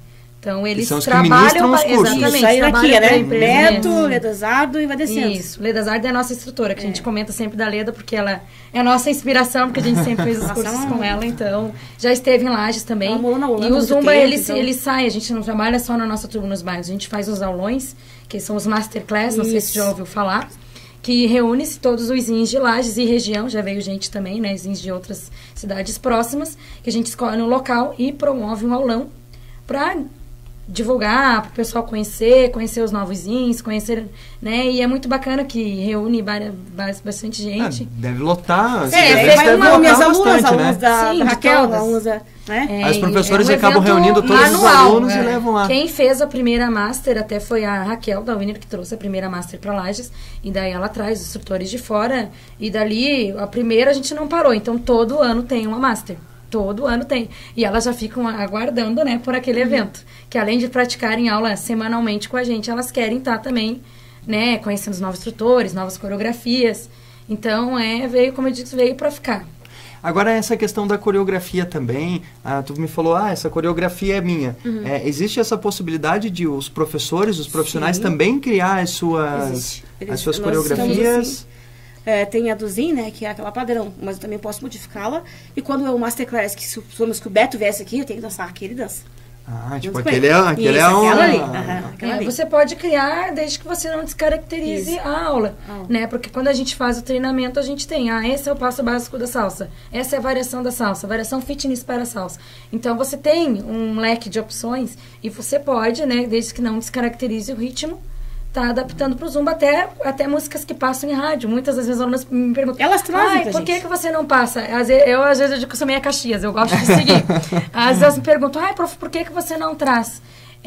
Então, eles são os que trabalham... ministram os pra- cursos. Exatamente. Isso, aí trabalham daqui, pra né? empresa. Neto, Ledazardo e vai descendo. Isso, Leda Zarda é a nossa instrutora, que a gente comenta sempre da Leda, porque ela é a nossa inspiração, porque a gente sempre fez os Nossa, cursos é uma- com ela, então já esteve em Lages também. Ela morou na Holanda E o há muito Zumba, tempo, ele, então. ele sai, a gente não trabalha só na nossa turma nos bairros, a gente faz os aulões, que são os masterclass, não sei se Isso. já ouviu falar, que reúne-se todos os zins de Lages e região, já veio gente também, né, zins de outras cidades próximas, que a gente escolhe um local e promove um aulão para divulgar, para o pessoal conhecer, conhecer os novos zins, conhecer, né, e é muito bacana que reúne ba- ba- bastante Ah, gente. deve lotar. esses É, eventos vai devem uma, lotar minhas alunas, bastante, alunas né? da, Sim, da de Raquel, todas. alunas da, né? É, Aí os e professores é um acabam evento reunindo todos os anual, alunos e é. levam lá. Quem fez a primeira master até foi a Raquel da Winner, que trouxe a primeira master para Lages, e daí ela traz os instrutores de fora, e dali a primeira a gente não parou, então todo ano tem uma master. Todo ano tem. E elas já ficam aguardando, né, por aquele evento. Que além de praticarem aula semanalmente com a gente, elas querem estar também, né, conhecendo os novos instrutores, novas coreografias. Então, é, veio, como eu disse, veio para ficar. Agora, essa questão da coreografia também, ah, tu me falou, ah, essa coreografia é minha. É, existe essa possibilidade de os professores, os profissionais Sim. também criar as suas, Existe. as Eles- suas nós estamos coreografias? assim, é, tem a do Zin, né, que é aquela padrão, mas eu também posso modificá-la. E quando é o Masterclass, que supomos que o Beto viesse aqui, eu tenho que dançar aquele dança. Ah, tipo, Junto com aquele ele. é, aquele Isso, é um... aquela ali. Aham, aquela É, ali. você pode criar desde que você não descaracterize Isso. a aula, Aula. né? Porque quando a gente faz o treinamento, a gente tem, ah, esse é o passo básico da salsa, essa é a variação da salsa, variação fitness para a salsa. Então, você tem um leque de opções e você pode, né, desde que não descaracterize o ritmo, tá adaptando para o Zumba até, até músicas que passam em rádio. Muitas das vezes as alunas me perguntam, Elas trazem "Ai, pra por gente." que, que você não passa? Às vezes, eu, às vezes, eu digo que eu sou meio Caxias, eu gosto de seguir. Às vezes elas me perguntam, ai, prof, por que, que você não traz?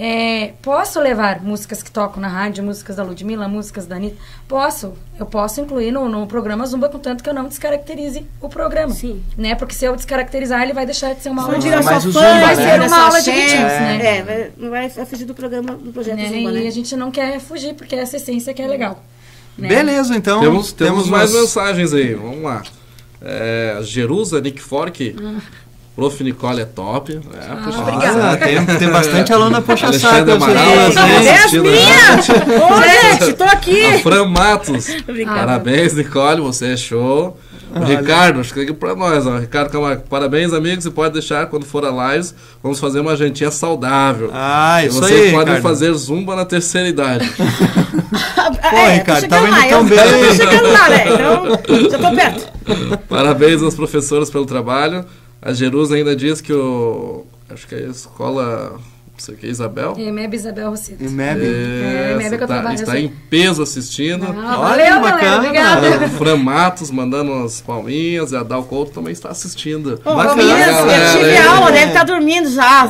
É, posso levar músicas que tocam na rádio, músicas da Ludmilla, músicas da Anitta? Posso. Eu posso incluir no, no programa Zumba, contanto que eu não descaracterize o programa. Sim. Né? Porque se eu descaracterizar, ele vai deixar de ser uma Não aula de vira mas só o fã, Zumba, vai né? ser Uma uma aula de ritmos, né? É, vai, não vai fugir do programa, do projeto né? Zumba, né? E a gente não quer fugir, porque é essa essência que é legal. Né? Beleza, então. Temos, temos mais umas- mensagens aí, vamos lá. É, Jerusa, Nick Fork, Prof. Nicole é top. É, puxa- Ah, tem, tem bastante aluna puxa-saco. Alexandre essas Amaral, duas, né? hein? É as assistindo minhas! a Ô, gente, tô aqui! A Fran Matos. Obrigada. Parabéns, Nicole, você é show. O Ricardo, acho que aqui pra nós, ó. Ricardo Camargo, parabéns, amigos. E pode deixar, quando for a lives, vamos fazer uma jantinha saudável. Ah, E isso vocês aí, podem Ricardo. fazer zumba na terceira idade. Pô, Ricardo, tava indo tão eu, bem. eu tô chegando lá, né? Então, já tô perto. Parabéns aos professores pelo trabalho. A Jerusa ainda diz que o... Acho que é a escola... Não sei o que, Isabel. É, Meb Isabel Rosseto. E Meb. É, Essa, Meb que eu tá- trabalho, está assim. em peso assistindo. Ah, Olha, valeu, bacana. galera. Obrigada. O Fran Matos mandando umas palminhas. E a Dal Couto também está assistindo. Ô, Bacana, meninas, galera, eu tive hein? aula, deve estar dormindo já.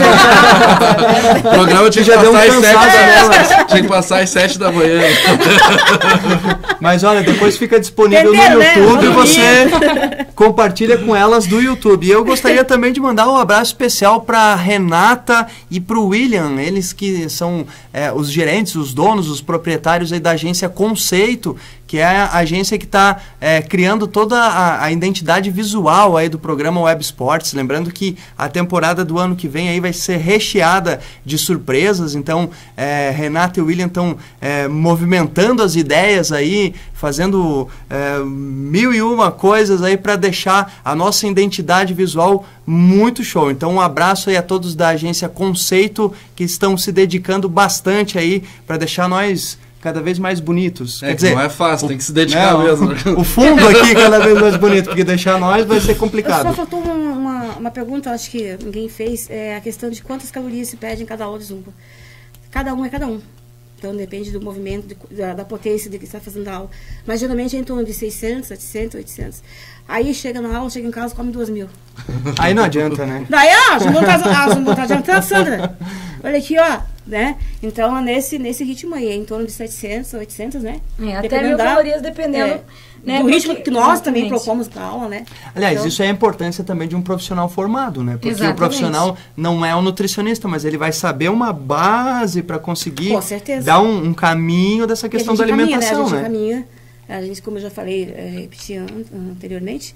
O programa tinha que Já deu um passar às sete cansado da nela. Tinha que passar às sete da manhã. Mas olha, depois fica disponível Entenderam, no né? YouTube e Vamos você compartilha com elas do YouTube. E eu gostaria também de mandar um abraço especial para Renata e para o William, eles que são é, os gerentes, os donos, os proprietários aí da agência Conceito, que é a agência que está é, criando toda a, a identidade visual aí do programa Web Sports. Lembrando que a temporada do ano que vem aí vai ser recheada de surpresas. Então, é, Renata e William estão é, movimentando as ideias aí, fazendo é, mil e uma coisas aí para deixar a nossa identidade visual muito show. Então, um abraço aí a todos da agência Conceito que estão se dedicando bastante aí para deixar nós cada vez mais bonitos. É Quer que dizer, não é fácil, o- tem que se dedicar né, mesmo. O, o fundo aqui cada vez mais bonito, porque deixar nós vai ser Só complicado. faltou uma, uma, uma pergunta, acho que ninguém fez, é a questão de quantas calorias se pede em cada aula de Zumba. Cada um é cada um. Então, depende do movimento, de- da, da potência de que está fazendo a aula. Mas, geralmente, é em torno de seiscentos, setecentos, oitocentos. Aí, chega na aula, chega em casa, come duas mil. Aí não adianta, né? Daí, ah, Zumba tá, ah, Zumba tá adiantando, Sandra. Olha aqui, ó, né? Então, nesse, nesse ritmo aí, é em torno de setecentos, oitocentos, né? É, até Dependendo mil da- calorias, dependendo. é, né, do porque- ritmo que nós também exatamente. propomos para aula, né? Aliás, Então- isso é a importância também de um profissional formado, né? Porque Exatamente. o profissional não é um nutricionista, mas ele vai saber uma base para conseguir Com certeza. dar um, um caminho dessa E a questão gente da caminha, alimentação, né? A gente né? caminha, a gente, como eu já falei, é, repeti an- anteriormente,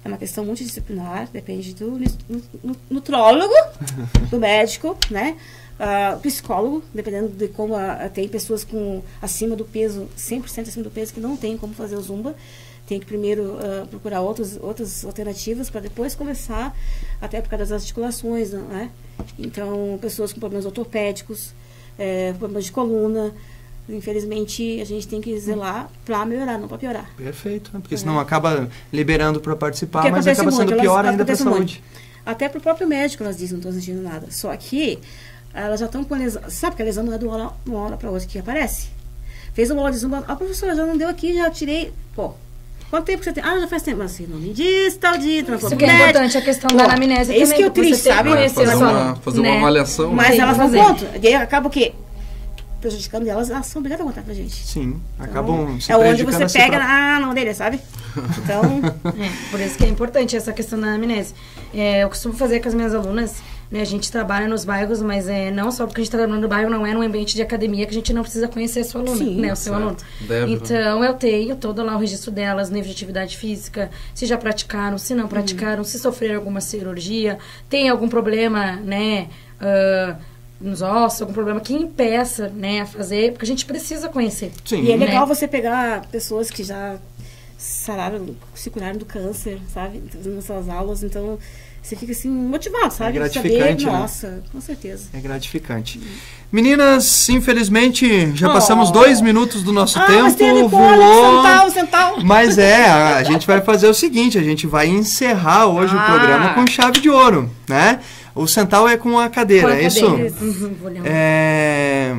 É uma questão multidisciplinar, depende do nu- nu- nutrólogo, do médico, né? Uh, psicólogo, dependendo de como a, a- tem pessoas com acima do peso, cem por cento acima do peso, que não tem como fazer o zumba. Tem que primeiro uh, procurar outros, outras alternativas para depois começar, até por causa das articulações, né? Então, pessoas com problemas ortopédicos, é, problemas de coluna, infelizmente, a gente tem que zelar para melhorar, não para piorar. Perfeito, né? Porque senão acaba liberando para participar, Porque mas acontece acaba sendo muito, pior elas- ainda para a acontece muito. saúde. Até para o próprio médico elas dizem, não estou sentindo nada. Só que elas já estão com a lesão. Sabe que a lesão não é de uma hora, uma hora para outra que aparece? Fez uma aula de zumba, a professora já não deu aqui, já tirei. Pô, quanto tempo que você tem? Ah, já faz tempo. Mas você não me diz, tal dia, Isso que é importante, a questão da anamnese é isso também, que eu porque triste, você tem sabe? que conhecer fazer a sua- uma, fazer uma né? avaliação. Mas Tem elas que não fazer. contam. E aí acaba o quê? Prejudicando elas, elas são obrigadas a contar pra gente. Sim, Então, acabam se é onde prejudicando você a si pega próprio. na ah, não dele, sabe? Então, É, por isso que é importante essa questão da anamnese. É, eu costumo fazer com as minhas alunas, né, a gente trabalha nos bairros, mas é, não só porque a gente trabalha no bairro, não é num ambiente de academia que a gente não precisa conhecer a sua aluna, Sim, né, o seu certo. aluno. Deve, né? Então, eu tenho todo lá o registro delas, nível de atividade física, se já praticaram, se não praticaram, se sofreram alguma cirurgia, tem algum problema, né, ah, nos ossos, algum problema que impeça, né, a fazer, porque a gente precisa conhecer. Sim. e é legal né? você pegar pessoas que já sararam, se curaram do câncer, sabe? Nas suas aulas, então você fica assim motivado, sabe? É De saber, gratificante, né? nossa, com certeza. É gratificante. Meninas, infelizmente, já Oh. passamos dois minutos do nosso Ah, tempo. mas tem a Nicole, voou. central, central. Mas é, a, a gente vai fazer o seguinte, a gente vai encerrar hoje Ah. o programa com chave de ouro, né? O central é com a cadeira, Com a é isso? cadeira. Uhum, vou olhar. É...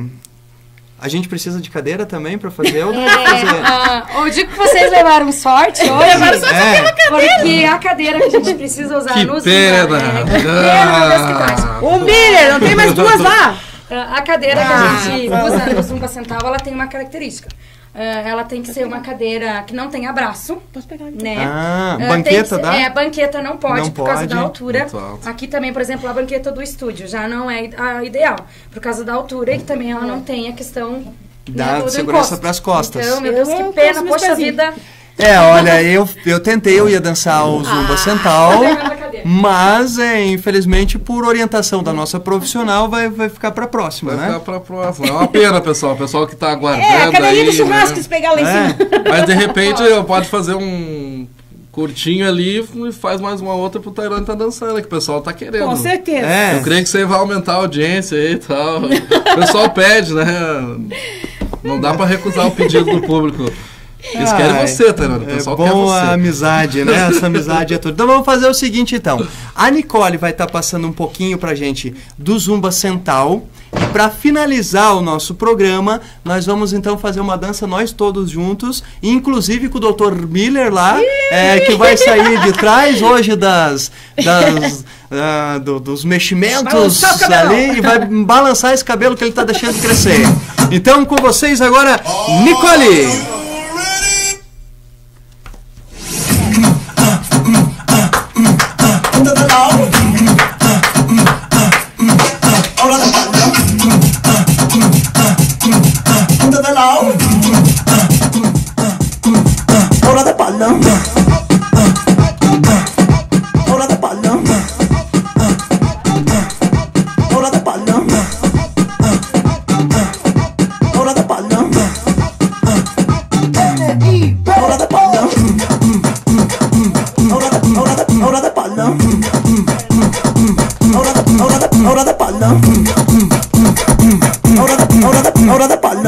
A gente precisa de cadeira também para fazer ou É, fazer? ah, eu digo que vocês levaram sorte hoje. Levaram sorte, É. Porque a cadeira que a gente precisa usar Que no pena! Zumba, é, que pena, meu Deus, que traz. O Miller, não tem mais duas lá. A cadeira que Ah, a gente tá. usa no Zumba Central, ela tem uma característica. Ah, ela tem que ser uma cadeira que não tenha braço, Posso pegar então? né? Ah, Ah, tem banqueta que ser- dá? É, banqueta não pode, Não por causa pode. da altura. Muito alto. Aqui também, por exemplo, a banqueta do estúdio já não é a ideal, por causa da altura e que também ela não tem a questão... Dá né, do segurança encosto. pras costas. Então, meu Deus, Eu que não pena, posso meus poxa pezinhos. vida. É, olha, eu, eu tentei, eu ia dançar o Zumba Central, pegando a cadeira. mas, é, infelizmente, por orientação da nossa profissional, vai, vai ficar para próxima, Vai né? ficar pra próxima. É uma pena, pessoal. O pessoal que tá aguardando É, a cadeirinha aí, do churrasco, né? se pegar lá em É. cima. Mas de repente pode fazer um curtinho ali e faz mais uma outra pro Tairone tá dançando, que o pessoal tá querendo. Com certeza. É. Eu creio que você vai aumentar a audiência aí e tal. O pessoal pede, né? Não dá pra recusar o pedido do público. Eles Ai, querem você, Tairone. O É pessoal bom quer a você. amizade, né? Essa amizade é tudo. Então vamos fazer o seguinte, então. A Nicole vai estar passando um pouquinho pra gente do Zumba Central. E para finalizar o nosso programa, nós vamos então fazer uma dança nós todos juntos, inclusive com o doutor Miller lá, é, que vai sair de trás hoje das, das, ah, do- dos meximentos Balançar o cabelão. ali e vai balançar esse cabelo que ele está deixando crescer. Então com vocês agora, Nicole! Hora de pala. Hora de pala. Hora de pala. Hora de pala. Hora de pala. Hora de hora de hora de pala. Hora de hora de hora de pala. Hora de hora de hora de pala.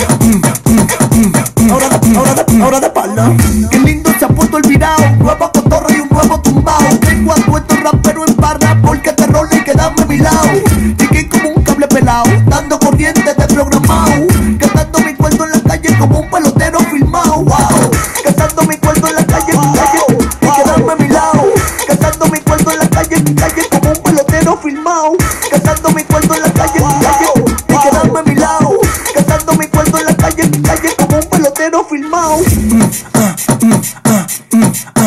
Hora de, hora de, hora de pala. Qué lindo se ha puesto el virao. Nueva cotorra y un nuevo tumbao. Tengo a tu estos rapero en barra porque te rola y quedame a mi lado. Llegué como un cable pelado, dando corriente de programao. Gastando mi cuarto en la calle como un pelotero filmao. Wow. Gastando mi cuarto en la calle, calle y quedarme a mi lado. Gastando mi cuarto en la calle, calle como un pelotero filmao. Gastando mi cuarto en la calle, calle y quedarme a mi lado. Gastando mi cuarto en la calle, calle como un pelotero filmao.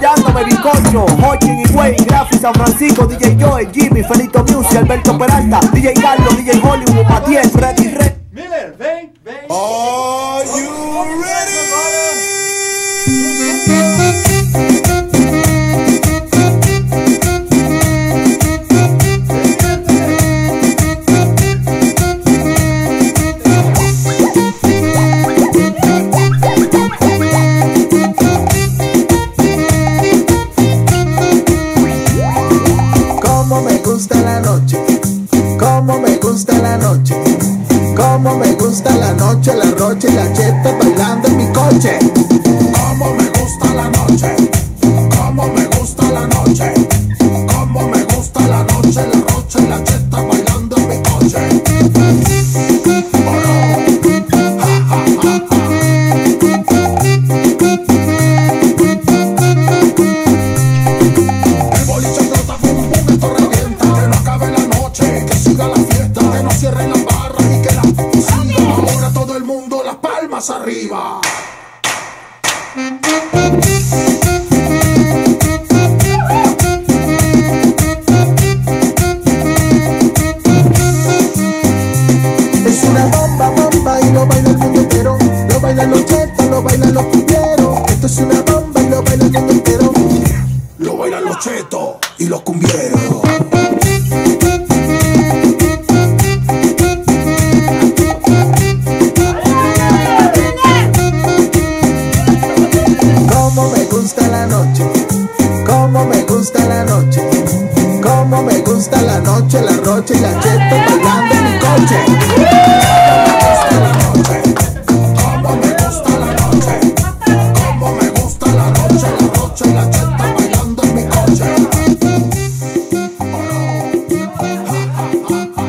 bailándome bizcocho. Hodgkin y Wayne, Graffi, San Francisco, D J Joe, Jimmy, Felito Music, Alberto Peralta, D J Carlos, D J Hollywood, Matiel, Freddy Red. Miller, vem, vem. Are you ready? Cómo me gusta la noche, cómo me gusta la noche, cómo me gusta la noche, la rocha y la cheta bailando en mi coche. Cómo me gusta la noche, cómo me gusta la noche, cómo me gusta la noche, la rocha y la cheta bailando en mi coche. Oh no, ja, ja, ja, ja. El boliche explota, pum, pum, esto revienta. Que no acabe la noche, que siga la fiesta, que no cierren las barras y que la siga. Ahora todo el mundo las palmas arriba. Es una bomba, bomba y lo baila el mundo entero. Lo bailan los chetos, lo bailan los cumbieros. Esto es una bomba y lo baila el mundo entero. Lo bailan los chetos y los cumbieros. Cómo me gusta la noche, cómo me gusta la noche, cómo me gusta la noche, la rocha y la cheta bailando en mi coche. Cómo me gusta la noche, cómo me gusta la noche, la rocha y la cheta bailando en mi coche. Oh no, ja, ja, ja,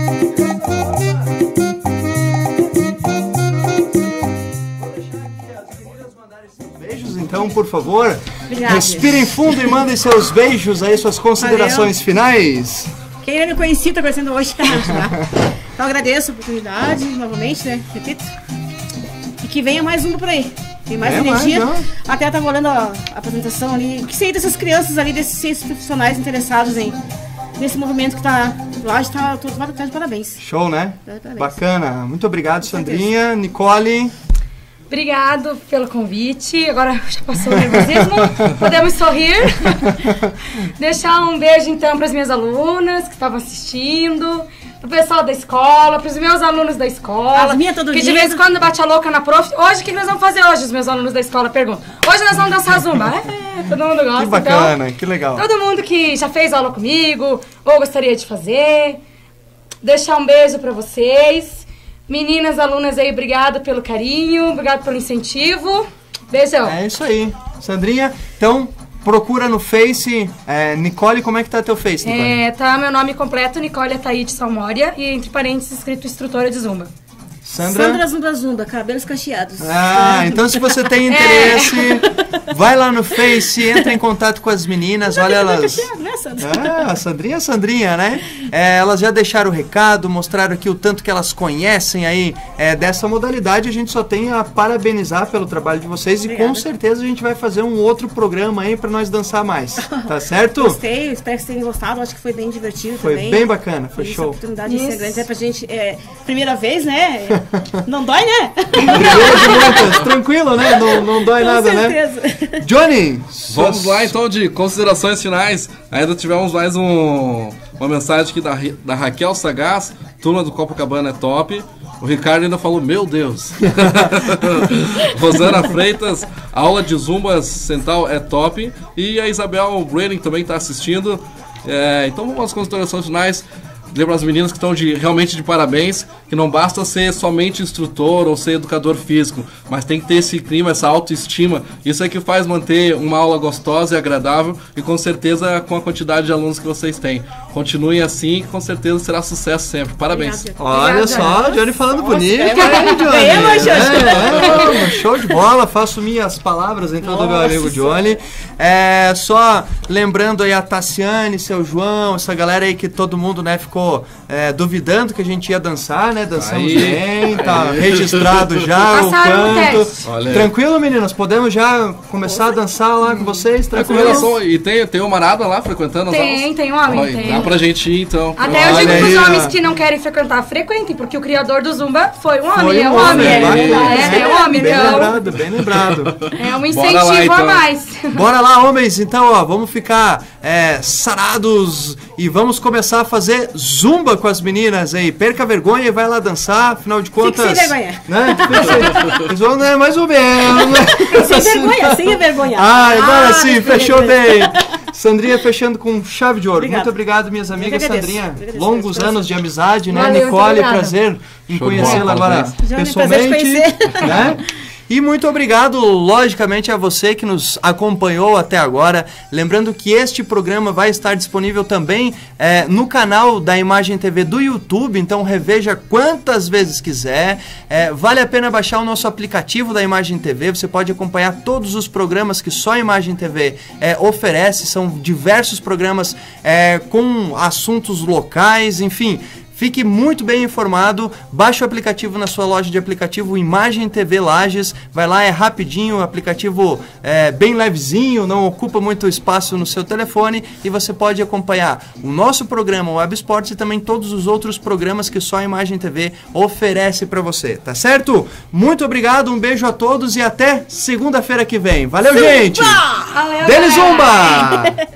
Beijos, então, por favor. Obrigada. Respirem fundo e mandem seus beijos aí, suas considerações finais. Quem ainda me conhecia está conhecendo hoje, tá? Então agradeço a oportunidade, novamente, né? Repito. E que venha mais uma por aí. Tem mais É, energia. mais, Até estava olhando a, a apresentação ali. O que seria dessas crianças ali, desses seis profissionais interessados em nesse movimento que está lá, está todo de parabéns. Show, né? Parabéns. Bacana. Muito obrigado, Com certeza. Sandrinha. Nicole. Obrigado pelo convite. Agora já passou o nervosismo. Podemos sorrir. Deixar um beijo, então, para as minhas alunas que estavam assistindo, para o pessoal da escola, para os meus alunos da escola. As minhas todo que de dia. vez em quando bate a louca na prof. Hoje, o que nós vamos fazer hoje? Os meus alunos da escola perguntam. Hoje nós vamos dançar zumba. É, todo mundo gosta. Que bacana, então, que legal. todo mundo que já fez aula comigo ou gostaria de fazer. Deixar um beijo para vocês. Meninas, alunas aí, obrigado pelo carinho, obrigado pelo incentivo. Beijão. É isso aí. Sandrinha, então procura no Face. É, Nicole, como é que tá teu Face, Nicole? É, tá meu nome completo, Nicole Ataíde Salmória, e entre parênteses escrito instrutora de Zumba. Sandra? Sandra Zumba Zumba, cabelos cacheados. Ah, então se você tem interesse, vai lá no Face, entra em contato com as meninas, olha elas... Cacheado, né, Sandra? Ah, a Sandrinha, a Sandrinha, né? É, elas já deixaram o recado, mostraram aqui o tanto que elas conhecem aí é, dessa modalidade. A gente só tem a parabenizar pelo trabalho de vocês e Obrigada. com certeza a gente vai fazer um outro programa aí pra nós dançar mais, tá certo? Gostei, espero que vocês tenham gostado. Acho que foi bem divertido Foi também. bem bacana, foi Isso, show. A oportunidade de ser Isso. grande é pra gente. É, primeira vez, né? Não dói, né? Primeiro de muitas, tranquilo, né? Não, não dói Com nada, certeza. né? Johnny! Vamos suas- lá então de considerações finais. Ainda tivemos mais um, uma mensagem aqui da, Ri- da Raquel Sagaz, turma do Copacabana é top. O Ricardo ainda falou, meu Deus. Rosana Freitas, aula de Zumba Central é top. E a Isabel Brailing também está assistindo. É, então vamos às considerações finais. Lembro as meninas que estão de, realmente de parabéns, que não basta ser somente instrutor ou ser educador físico, mas tem que ter esse clima, essa autoestima. Isso é que faz manter uma aula gostosa e agradável e com certeza com a quantidade de alunos que vocês têm. Continuem assim, com certeza será sucesso sempre. Parabéns. Obrigada. Olha Obrigada. só, Johnny falando Nossa, bonito. é, hein, Johnny? é, mas, É, é, show de bola, faço minhas palavras então do meu Nossa amigo Johnny. É, só lembrando aí a Tassiane, seu João, essa galera aí que todo mundo, né, ficou é, duvidando que a gente ia dançar, né? Dançamos Aí. bem, tá registrado já o Passaram no quanto. teste. Olha aí. Tranquilo, meninas? Podemos já começar a dançar lá com vocês? É, com Tranquilo? relação, e tem, tem o Marada lá frequentando as Tem, aulas? tem homem, Olha, tem. Dá pra gente ir então. Até eu Olha digo aí, pros ó. homens que não querem frequentar, frequentem, porque o criador do Zumba foi um homem, Foi é um um homem, é, bacana. é, é um homem, Bem então lembrado, bem lembrado. é um Bora incentivo lá, então. a mais. Bora lá, homens, então, ó, vamos ficar é, sarados e vamos começar a fazer zumba com as meninas aí. Perca a vergonha e vai lá dançar, afinal de contas. sem vergonha. Né? Eles vão, né, mais ou menos. Né? Sem vergonha, sem vergonha. Ah, agora Ah, sim, deixa eu fechou ver. bem. Sandrinha fechando com chave de ouro. Obrigado. Muito obrigado, minhas amigas. Eu que agradeço. Sandrinha, Eu que agradeço. longos Prazer. anos de amizade, né? Valeu, Nicole, muito obrigada. prazer em Show de conhecê-la bola, agora parabéns. Johnny, pessoalmente. prazer te conhecer. Né? E muito obrigado, logicamente, a você que nos acompanhou até agora. Lembrando que este programa vai estar disponível também é, no canal da Imagem T V do YouTube, então reveja quantas vezes quiser. É, vale a pena baixar o nosso aplicativo da Imagem T V, você pode acompanhar todos os programas que só a Imagem T V é, oferece, são diversos programas é, com assuntos locais, enfim. Fique muito bem informado, baixe o aplicativo na sua loja de aplicativo Imagem T V Lages, vai lá, é rapidinho, o aplicativo é bem levezinho, não ocupa muito espaço no seu telefone e você pode acompanhar o nosso programa Web Esportes e também todos os outros programas que só a Imagem T V oferece para você, tá certo? Muito obrigado, um beijo a todos e até segunda-feira que vem. Valeu, gente! Valeu, Dele galera. Zumba!